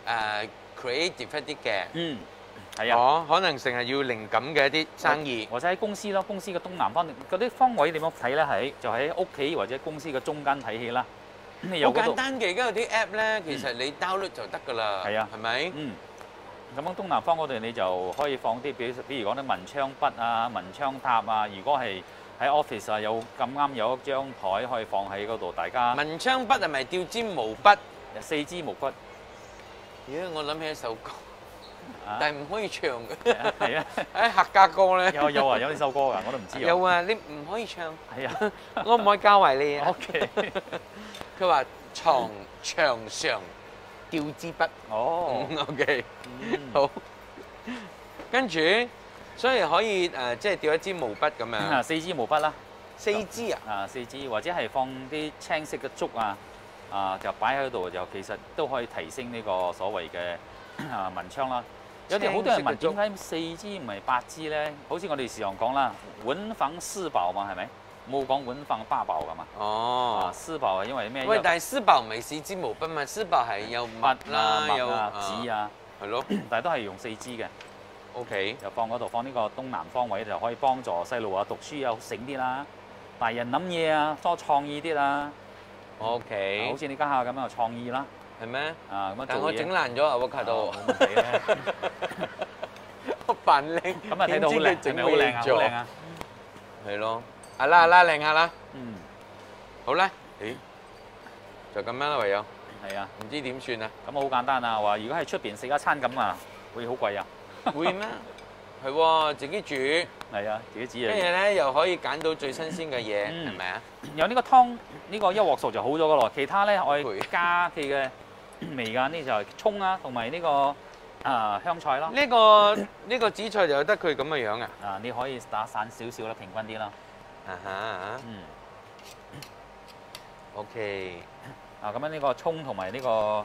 creative 一啲嘅， 係啊， 可能成日要靈感嘅一啲生意， 或者喺公司咯，公司嘅東南方嗰啲方位點樣睇咧？就喺屋企或者公司嘅中間睇起啦。 好簡單嘅，而家有啲 app 咧，其實你 download 就得㗎啦，係咪？ 咁樣東南方嗰度你就可以放啲，比如講啲文昌筆啊、文昌塔啊。如果係喺 office 有咁啱有一張台可以放喺嗰度，大家文昌筆係咪吊尖毛筆 ？4支毛筆。 我諗起一首歌，但係唔可以唱嘅。 係啊， 喺客家歌咧。 有呢首歌㗎，我都唔知。 有啊，你唔可以唱。 係啊， 我唔可以教壞你啊。 OK。 佢話牆上吊支筆。OK。好。跟住。所以可以即係吊一支毛筆咁樣。 4支毛筆啦。 4支啊 ？4支，或者係放啲青色嘅竹就擺喺度，就其實都可以提升呢個所謂嘅文昌啦。有啲好多人問點解4支唔係8支咧？好似我哋時常講啦，文房四寶嘛，係咪？冇講文房八寶㗎嘛。四寶係因為咩？ 喂，但係四寶唔係4支毛筆嘛？四寶係有墨啦，有紙啊， 係咯。 但係都係用4支嘅。 OK。 就放嗰度，放呢個東南方位就可以幫助細路讀書又醒啲啦，大人諗嘢多創意啲啦。 OK。 好似你家下咁樣有創意啦。 係咩？ 咁樣但我整爛咗啊！我卡到。 冇問題嘅。 我扮靚。 咁啊睇到好靚，係咪好靚啊？好靚啊！ 係咯。啦，靚下啦。好啦。就咁樣啦，唯有。 係啊。 唔知點算啊？ 咁好簡單啊！話如果喺出邊食一餐咁會好貴啊？ 會咩？係喎，自己煮。 係啊，自己煮嘢。 跟住咧又可以揀到最新鮮嘅嘢，係咪啊？ 有呢個湯，呢個一鑊熟就好咗噶咯。其他咧我哋加佢嘅味㗎，呢就係葱啊，同埋呢個香菜咯。 呢個紫菜就得佢咁嘅樣啊？ 你可以打散少少啦，平均啲啦。 OK。 咁樣呢個葱同埋呢個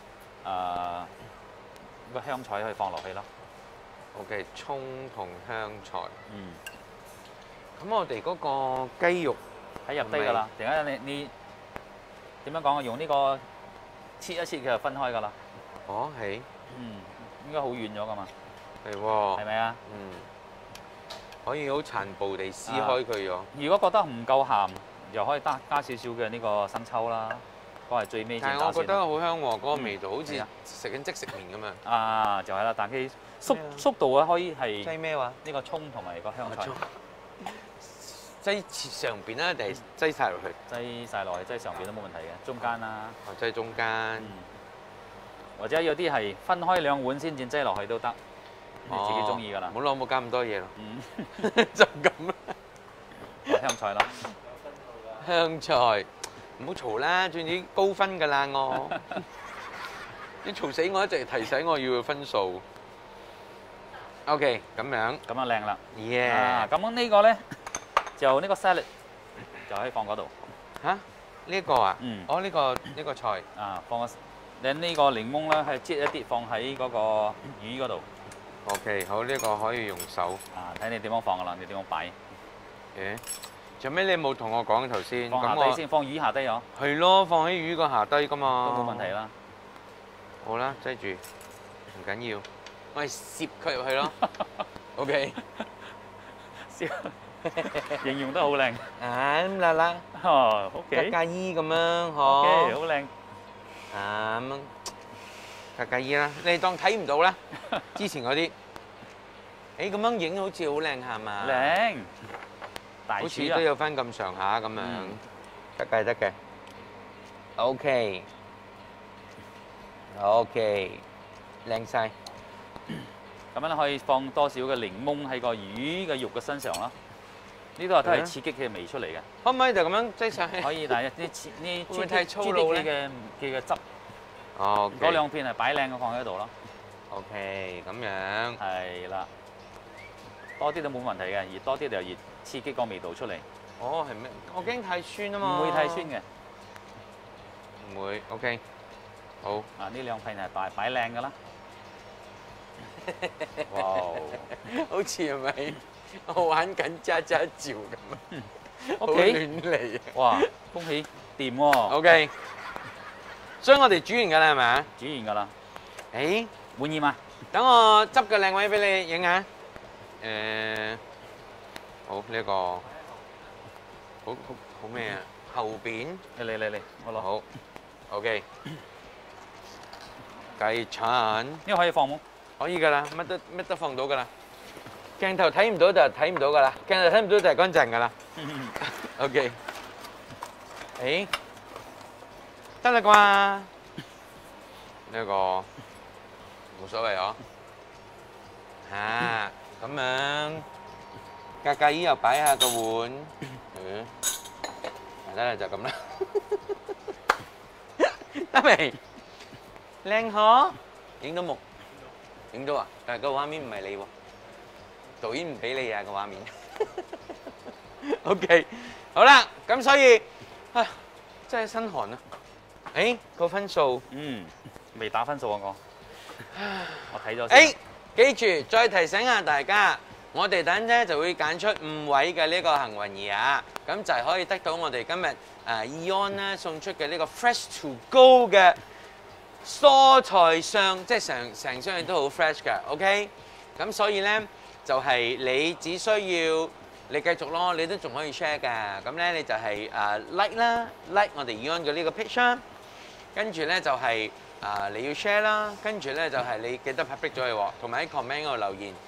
香菜可以放落去咯。 OK， 葱同香菜。咁我哋嗰個雞肉喺入低㗎啦。突然間你點樣講啊？用呢個切一切佢就分開㗎啦。 係。 應該好軟咗㗎嘛。 係喎。 係咪啊？ 可以好殘暴地撕開佢咗。 如果覺得唔夠鹹，又可以加少少嘅呢個生抽啦。嗰係最尾先打先。 但係我覺得好香喎，嗰個味道好似食緊即食麵咁樣。 就係啦，但係速度可以係擠咩話？ 呢個葱同埋個香菜。 擠上邊啦，定係擠晒落去？ 擠晒落去，擠上邊都冇問題嘅，中間啦。 擠中間。 或者有啲係分開2碗先至擠落去都得，你自己中意㗎啦。 冇加咁多嘢咯。就咁啦。 香菜啦。 香菜。唔好嘈啦，總之高分㗎啦我。你嘈死我，一直提醒我要分數。OK， 咁樣靚啦。 咁樣呢個咧就呢個 salad 就可以放嗰度。 呢個啊？呢個菜。 放個你呢個檸檬咧係擠一啲放喺嗰個魚嗰度。 OK， 好，呢個可以用手。 啊，睇你點樣放噶啦，你點樣擺？ 誒，做咩你冇同我講頭先？ 放下低先，放魚下低咗。 係咯，放喺魚個下低噶嘛。 都冇問題啦。 好啦，擠住，唔緊要，我係攝佢入去咯。OK， 形容得好靚。 咁啦， 哦，OK。 格格衣咁樣，嗬。 OK， 好靚。 咁樣，格格衣啦，你當睇唔到啦。之前嗰啲，誒咁樣影好似好靚下嘛。 靚。大好似廚啊！ 都有翻咁上下咁樣，得嘅得嘅。OK，靚晒。 咁樣咧可以放多少嘅檸檬喺個魚嘅肉嘅身上啦。呢度都係刺激嘅味出嚟嘅。 可唔可以就咁樣擠上去？ 可以，但係呢會唔會太粗魯咧？ 嘅汁。 哦。 嗰兩片係擺靚嘅放喺度咯。 OK，咁樣。 係啦。多啲都冇問題嘅，熱多啲就熱刺激個味道出嚟。 哦，係咩？我驚太酸啊嘛。 唔會太酸嘅。 唔會。OK。好。 啊，呢兩片係擺靚嘅啦。哇！ 好似係咪我玩緊渣渣照咁啊？好 OK， 亂嚟啊！ 哇，恭喜掂喎。 OK， 所以我哋煮完㗎啦，係咪啊？ 煮完㗎啦。 誒， 滿意嗎？ 等我執個靚位俾你影下。好呢個，好咩啊？後邊。 嚟，我攞。 好。OK。雞腸。 呢個可以放冇？ 可以㗎啦，乜都放到㗎啦。鏡頭睇唔到就睇唔到㗎啦，鏡頭睇唔到就係乾淨㗎啦。OK。誒，得啦啩？呢個冇所謂嗬。咁樣格格衣又擺下個碗。得啦，就咁啦。得未？靚嗬？影到冇？影到啊！但係個畫面唔係你喎，導演唔俾你啊個畫面。OK， 好啦，咁所以啊，真係身寒啊！誒，個分數， 未打分數啊我睇咗先。 記住再提醒下大家，我哋等陣就會揀出5位嘅呢個幸運兒啊，咁就係可以得到我哋今日AEON 咧送出嘅呢個 Fresh to Go 嘅蔬菜箱，即係成箱嘢都好 fresh 嘅 ，OK？ 咁所以咧就係你只需要你繼續咯，你都仲可以 share 㗎。咁咧你就係like 啦 ，like 我哋AEON嘅呢個 page 啦，跟住咧就係你要 share 啦，跟住咧就係你記得 public 咗佢喎，同埋喺 comment 嗰度留言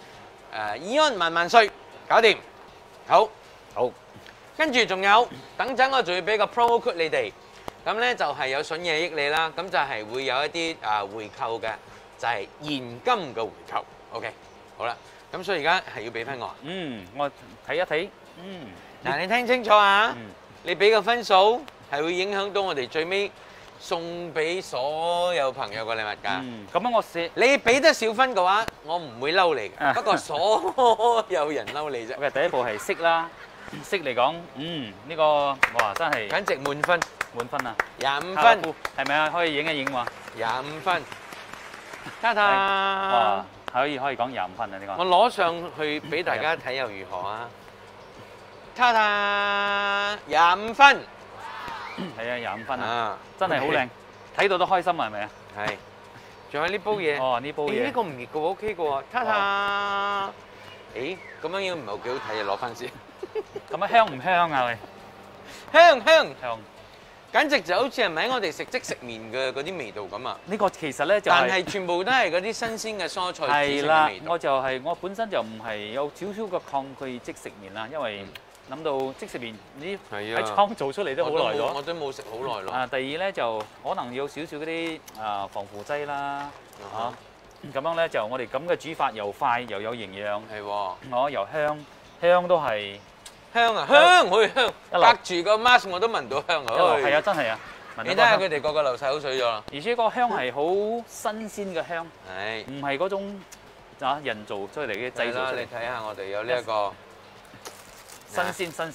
AEON 萬歲，搞掂，好，跟住仲有等陣我仲要俾個 promo code 你哋。咁咧就係有筍嘢益你啦，咁就係會有一啲回扣嘅，就係現金嘅回扣。OK， 好啦，咁所以而家係要俾翻我。 我睇一睇。 嗱，你聽清楚啊！你俾個分數係會影響到我哋最尾送俾所有朋友嘅禮物㗎。 咁樣我寫。 你俾得少分嘅話，我唔會嬲你嘅。不過所有人嬲你啫。 OK，第一步係色啦，色嚟講，呢個哇真係簡直滿分。 滿分啊 ！25分， 係咪啊？可以影一影喎。 25分，睇睇。 哇，可以講25分啊！呢個。 我攞上去俾大家睇又如何啊？睇睇25分。 係啊，25分啊！真係好靚，睇到都開心啊，係咪啊？ 係。仲有呢煲嘢。 哦，呢煲嘢。 呢個唔熱嘅喎 ，OK 嘅喎。睇睇。誒，咁樣樣唔係幾好睇啊！攞翻先。 咁樣香唔香啊？喂， 香。簡直就好似係咪我哋食即食麵嘅嗰啲味道咁啊！ 呢個其實咧就但係全部都係嗰啲新鮮嘅蔬菜煮成嘅味道。 我本身就唔係有少少嘅抗拒即食麵啦，因為諗到即食麵呢喺廠做出嚟都好耐咗。 我都冇食好耐咯。 第二咧就可能有少少嗰啲防腐劑啦，咁樣咧就我哋咁嘅煮法又快又有營養， 係喎， 又香都係。 香啊，香好香，隔住個 mask 我都聞到香啊！ 係啊，真係啊！ 你睇下佢哋個個流晒口水咗啦。 而且個香係好新鮮嘅香， 係唔係嗰種人造出嚟嘅製造出嚟？ 你睇下我哋有呢一個新鮮。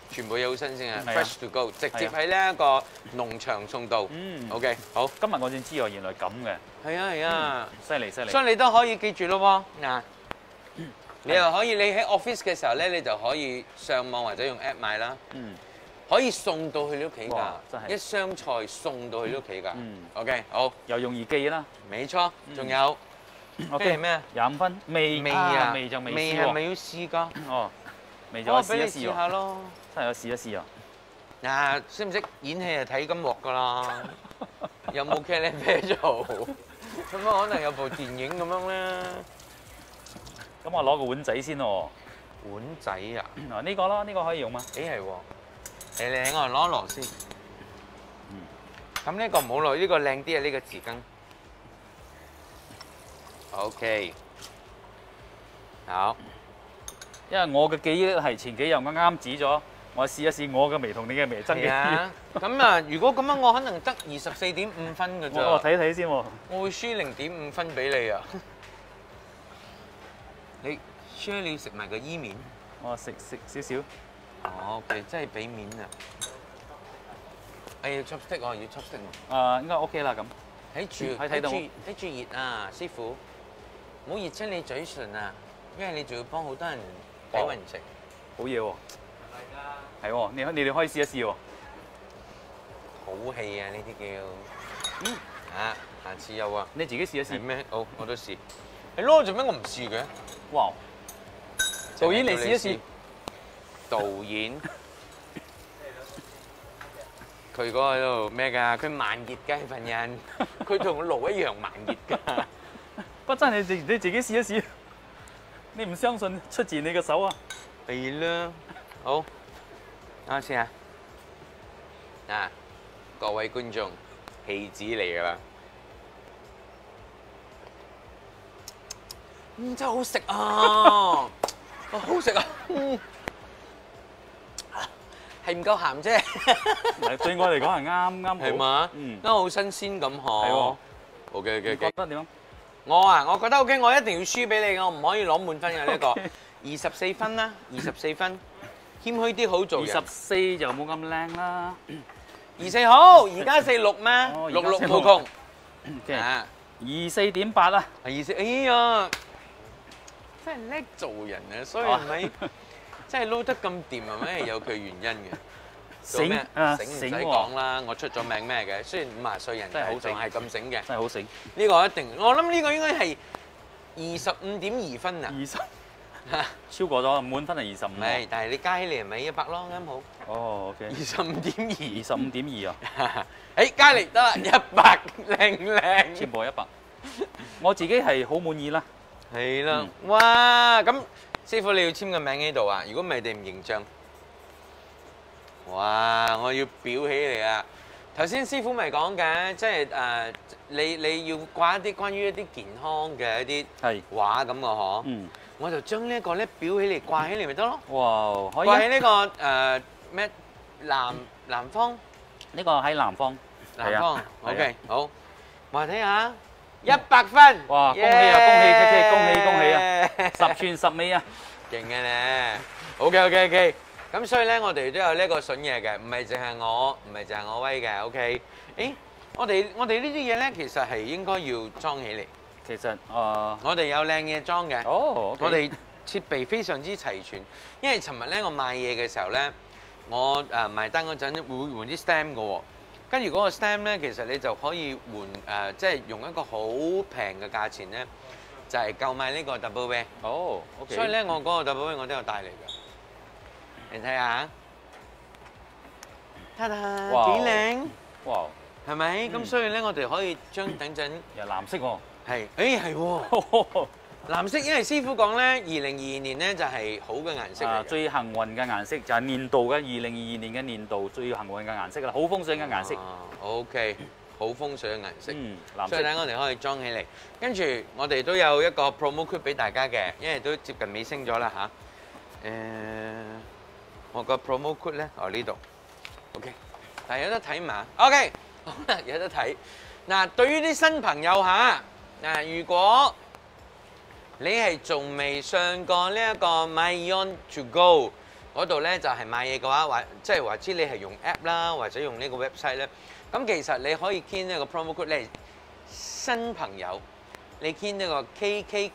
全部嘢好新鮮啊係啊 ，fresh to go， 直接喺呢一個農場送到。OK， 好。 今日我先知喎，原來咁嘅。 係啊係啊， 犀利犀利。 所以你都可以記住咯喎，嗱，你又可以你喺 office 嘅時候咧，你就可以上網或者用 app 買啦。可以送到去你屋企㗎， 真係一箱菜送到去你屋企㗎。 嗯 OK， 好， 又容易記啦。 冇錯，仲有 OK 咩啊？ 25分，味味啊， 味就未味試喎。 係咪要試㗎？ 哦，味就我我試一試俾你試下喎， 咯。 真係有試一試啊！ 嗱，識唔識演戲就睇金鑊㗎啦？有冇茄喱啡做？咁啊，可能有部電影咁樣咧。 咁我攞個碗仔先喎。 碗仔啊？ 嗱呢個啦，呢個可以用嘛？ 誒係喎。你我攞一攞先。咁呢個唔好攞，呢個靚啲啊！呢個匙羹。OK。好。 因為我嘅記憶係前幾日我啱指咗，我試一試我嘅味同你嘅味真嘅。 係啊。咁啊，如果咁樣，我可能得24.5分㗎咋。 我睇睇先喎。 我會輸0.5分俾你啊！你輸你要食埋個伊麵。 我食少少。 哦，OK，真係俾面啊！要 chopstick 我要 chopstick 我。 應該 OK 啦咁。 睇住熱啊，師傅，唔好熱親你嘴唇啊，因為你仲要幫好多人睇運程。 好嘢喎！係喎，你哋可以試一試喎。 好氣啊！呢啲叫下次有啊。 你自己試一試。 係咩？好，我都試。係咯，做咩我唔試嘅？ 哇！導演，你試一試。 導演，佢嗰個喺度咩㗎？佢慢熱㗎份人，佢同爐一樣慢熱㗎。 不真係你自己試一試，你唔相信出自你嘅手啊！ 係啦，好，等我試下。嗱，各位觀眾，戲子嚟㗎啦。真係好食啊！好食啊！係唔夠鹹啫。 對我嚟講係啱好。 係嘛？都好新鮮咁嗬。 係喎。 OK， 覺得點啊？ 我覺得 OK，我一定要輸俾你，我唔可以攞滿分嘅呢個。24分啦，24分，謙虛啲好做人。 24就冇咁靚啦。 24好，而家46咩？66無窮。 24.8啦。 24，哎呀，真係叻做人啊！所以係咪真係撈得咁掂係咪有佢原因嘅？醒唔使講啦，我出咗名咩嘅？雖然50歲人， 真係好仲係咁醒嘅。 真係好醒。 呢個一定，我諗呢個應該係25.2分啊。 20超過咗滿分係25。 唔係，但係你加起嚟係咪100咯？啱好。 哦 ，OK。 25.2。 25.2啊。 誒，加嚟得啦，100靚。 全部100。我自己係好滿意啦。 係啦，哇！咁師傅你要簽個名喺度啊？如果唔係，你唔認賬。哇！我要裱起嚟啊！頭先師傅咪講嘅，即係你要掛一啲關於一啲健康嘅一啲畫咁嘅嗬。嗯。我就將呢一個咧裱起嚟掛起嚟咪得咯。 哇！可以。 掛喺呢個咩南方？ 呢個喺南方。 南方。OK， 好。話睇下。100分！ 哇！恭喜啊！恭喜 KK， 恭喜啊！10全10美啊！ 勁嘅咧。OK。咁所以咧，我哋都有呢個筍嘢嘅，唔係淨係我威嘅。OK。誒，我哋呢啲嘢咧，其實係應該要裝起嚟。 其實我哋有靚嘢裝嘅。 哦。 我哋設備非常之齊全，因為尋日咧我賣嘢嘅時候咧，我埋單嗰陣會換啲 stamp 嘅喎。跟住嗰個 stamp 咧，其實你就可以換即係用一個好平嘅價錢咧，就係購買呢個 double way。 哦，OK。 所以咧，我嗰個 double way 我都有帶嚟嘅。你睇下，睇下幾靚。哇！係咪？咁所以咧，我哋可以將等陣又藍色喎。係。 誒係喎。藍色，因為師傅講咧，2022年咧就係好嘅顏色嚟嘅。 最幸運嘅顏色就係年度嘅2022年嘅年度最幸運嘅顏色啦，好風水嘅顏色。 OK， 好風水嘅顏色。 藍色。 所以咧，我哋可以裝起嚟。跟住我哋都有一個 promo code 俾大家嘅，因為都接近尾聲咗啦嚇。我個 promo code 咧，呢度。OK， 但係有得睇嘛 ？OK， 好啦，有得睇。嗱，對於啲新朋友嚇，如果你係仲未上過呢一個 AEON to go， 嗰度咧就係買嘢嘅話，即係話知你係用 app 啦，或者用呢個 website 咧，咁其實你可以 key 呢個 promo code 咧，新朋友你 key 呢個 KK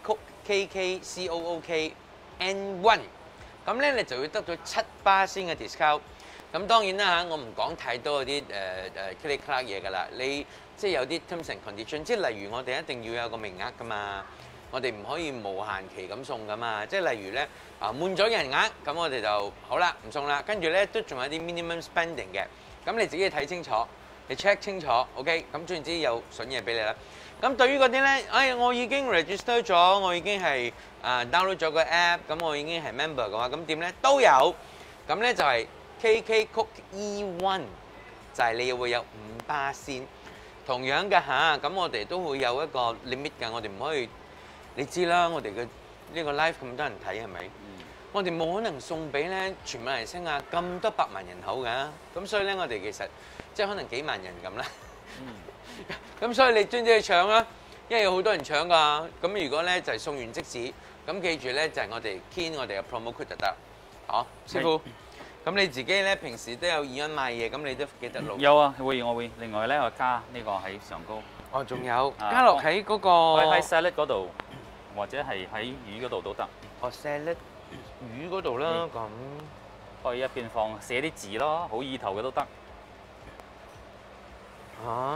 N1，咁咧你就會得到7%嘅 discount。咁當然啦嚇，我唔講太多嗰啲click clack 嘢㗎啦。你即係有啲 terms and condition，即係例如我哋一定要有個名額㗎嘛，我哋唔可以無限期咁送㗎嘛。即係例如咧滿咗人額，咁我哋就好啦，唔送啦。跟住咧都仲有啲 minimum spending 嘅，咁你自己睇清楚，你 check 清楚 ，OK。咁總之有筍嘢俾你啦。咁對於嗰啲咧，我已經 register 咗，我已經係download 咗個 app， 咁我已經係 member 嘅話，咁點咧都有。咁咧就係 KK E01，就係你會有5%。同樣嘅嚇，咁我哋都會有一個 limit 㗎，我哋唔可以，你知啦，我哋嘅呢個 live 咁多人睇係咪？我哋冇可能送俾咧全馬來西亞咁多百萬人口㗎，咁所以咧我哋其實即係可能幾萬人咁啦。咁所以你專登去搶啦，因為有好多人搶㗎。咁如果咧就係送完即止，咁記住咧就係我哋 key 我哋嘅 promo code 就得。好，師傅。咁你自己咧平時都有AEON賣嘢，咁你都記得錄？ 有啊，我會。另外咧，我加呢個喺上高。 哦，仲有加落喺嗰個喺 salad 嗰度，或者係喺魚嗰度都得。 哦 salad 魚嗰度啦，咁可以一邊放寫啲字咯，好意頭嘅都得。 嚇！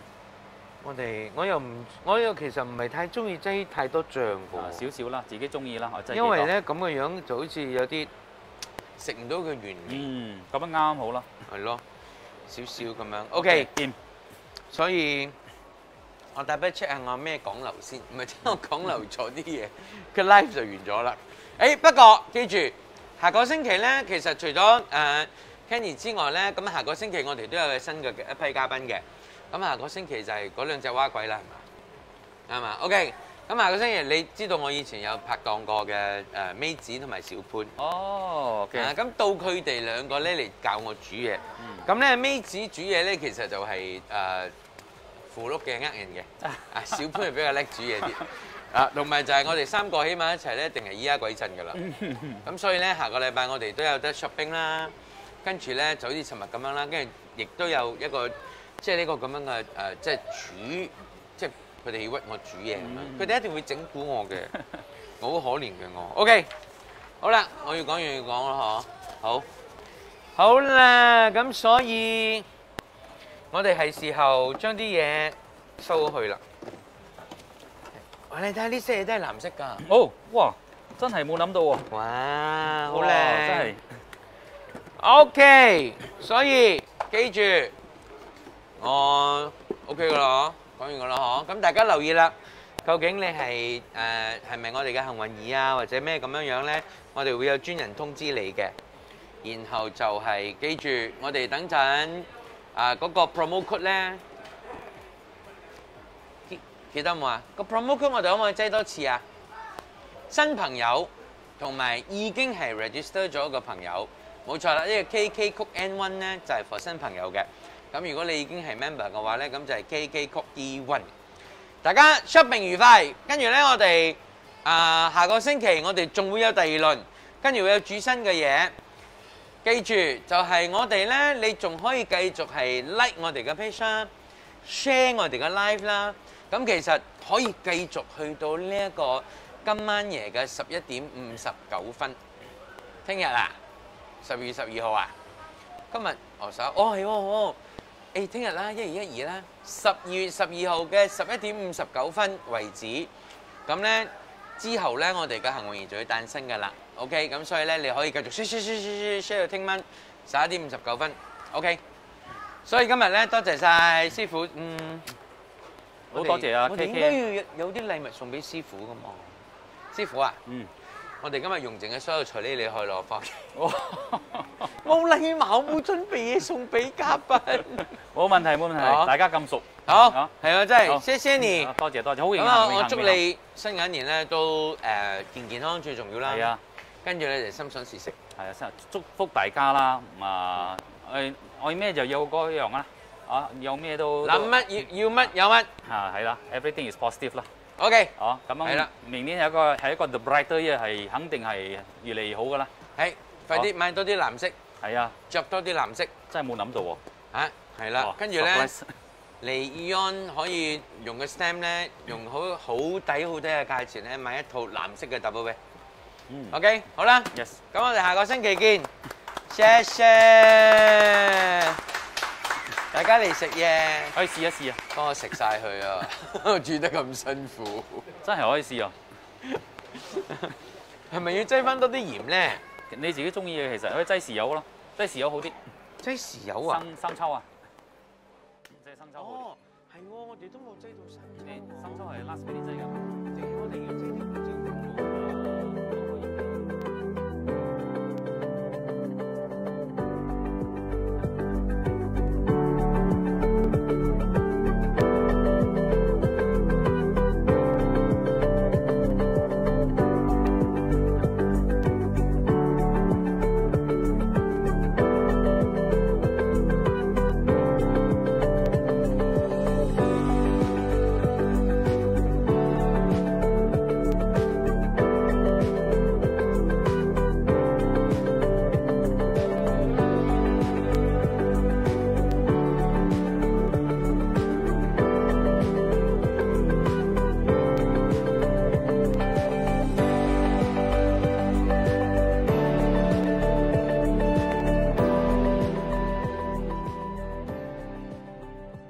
我又其實唔係太中意擠太多醬嘅。 少少啦，自己中意啦，我擠幾多。 因為咧咁嘅樣就好似有啲食唔到佢原味。 咁樣啱好啦。 係咯，少少咁樣。OK，掂。所以我大不 check 下我咩講漏先，唔係聽我講漏咗啲嘢，個 live 就完咗啦。不過記住，下個星期咧，其實除咗Kenny 之外咧，咁下個星期我哋都有新嘅一批嘉賓嘅。咁下個星期就係嗰兩隻蛙鬼啦，係嘛？啱嘛 ？OK。咁下個星期你知道我以前有拍檔過嘅妹子同埋小潘。 哦，OK。 咁到佢哋兩個咧嚟教我煮嘢。咁咧妹子煮嘢咧，其實就係符碌嘅人嘅。小潘係比較叻煮嘢啲。同埋就係我哋三個起碼一齊咧，一定係依家鬼震㗎啦。咁所以咧，下個禮拜我哋都有得 shopping 啦。跟住咧就好似尋日咁樣啦，跟住亦都有一個即係呢個咁樣嘅即係煮，即係佢哋要屈我煮嘢咁樣，佢哋一定會整蠱我嘅，我好可憐嘅我。OK， 好啦，我要講完要講啦嗬，好啦，咁所以我哋係時候將啲嘢收去啦。你睇下呢些嘢都係藍色㗎。 哦，哇，真係冇諗到喎。 哇，好靚， 真係。 OK， 所以記住，我 OK 㗎啦，講完㗎啦嗬。咁大家留意啦，究竟你係咪我哋嘅幸運兒啊，或者咩咁樣樣咧？我哋會有專人通知你嘅。然後就係記住，我哋等陣嗰個 promo code 咧，記得冇啊？個 promo code 我哋可唔可以擠多次啊？新朋友同埋已經係 register 咗嘅朋友。冇錯啦，呢個 KK N1 咧就係 for 新朋友嘅。咁如果你已經係 member 嘅話咧，咁就係 KK E01。大家 shopping 愉快，跟住咧我哋下個星期我哋仲會有第二輪，跟住會有煮新嘅嘢。記住就係我哋咧，你仲可以繼續係 like 我哋嘅 page 啦 ，share 我哋嘅 live 啦。咁其實可以繼續去到呢一個今晚夜嘅11:59。聽日啊！12月12號啊！今日係喎，聽日啦，1月1日啦，12月12號嘅11:59為止。咁咧之後咧，我哋嘅幸運兒就會誕生㗎啦。OK， 咁所以咧你可以繼續 share 到聽晚11:59。OK， 所以今日咧多謝晒師傅， 好多謝啊 KK。 我哋應該要有啲禮物送俾師傅㗎嘛。師傅啊！我哋今日用剩嘅所有材料，你可以攞翻。冇禮貌，冇準備嘢送俾嘉賓。 冇問題，冇問題，大家咁熟。 好，係啊，真係，謝謝你。 多謝，好榮幸。 咁我祝你新嘅一年咧都健健康最重要啦。 係啊， 跟住咧就心想事成。 係啊，祝福大家啦。愛咩就有嗰樣啦。有咩都諗乜要乜有乜。 係啦 ，everything is positive 啦。 OK， 咁樣係啦，明年係一個 the brighter year，係肯定係越嚟越好噶啦。 係， 快啲買多啲藍色。 係啊， 着多啲藍色。 真係冇諗到喎。 嚇，係啦，跟住咧嚟 AEON 可以用個 stamp 咧，用好抵嘅價錢咧買一套藍色嘅 double way。OK， 好啦。 Yes。 咁我哋下個星期見。謝謝。大家嚟食嘢。 可以試一試啊。 幫我食晒佢啊！煮得咁辛苦。 真係可以試啊。 係咪要擠翻多啲鹽咧？ 你自己中意嘅其實可以擠豉油咯，擠豉油好啲。 擠豉油啊？ 生抽啊？擠生抽好啲。 哦，係喎，我哋都冇擠到生抽。 生抽係 last minute 擠㗎。 我哋要擠啲胡椒粉。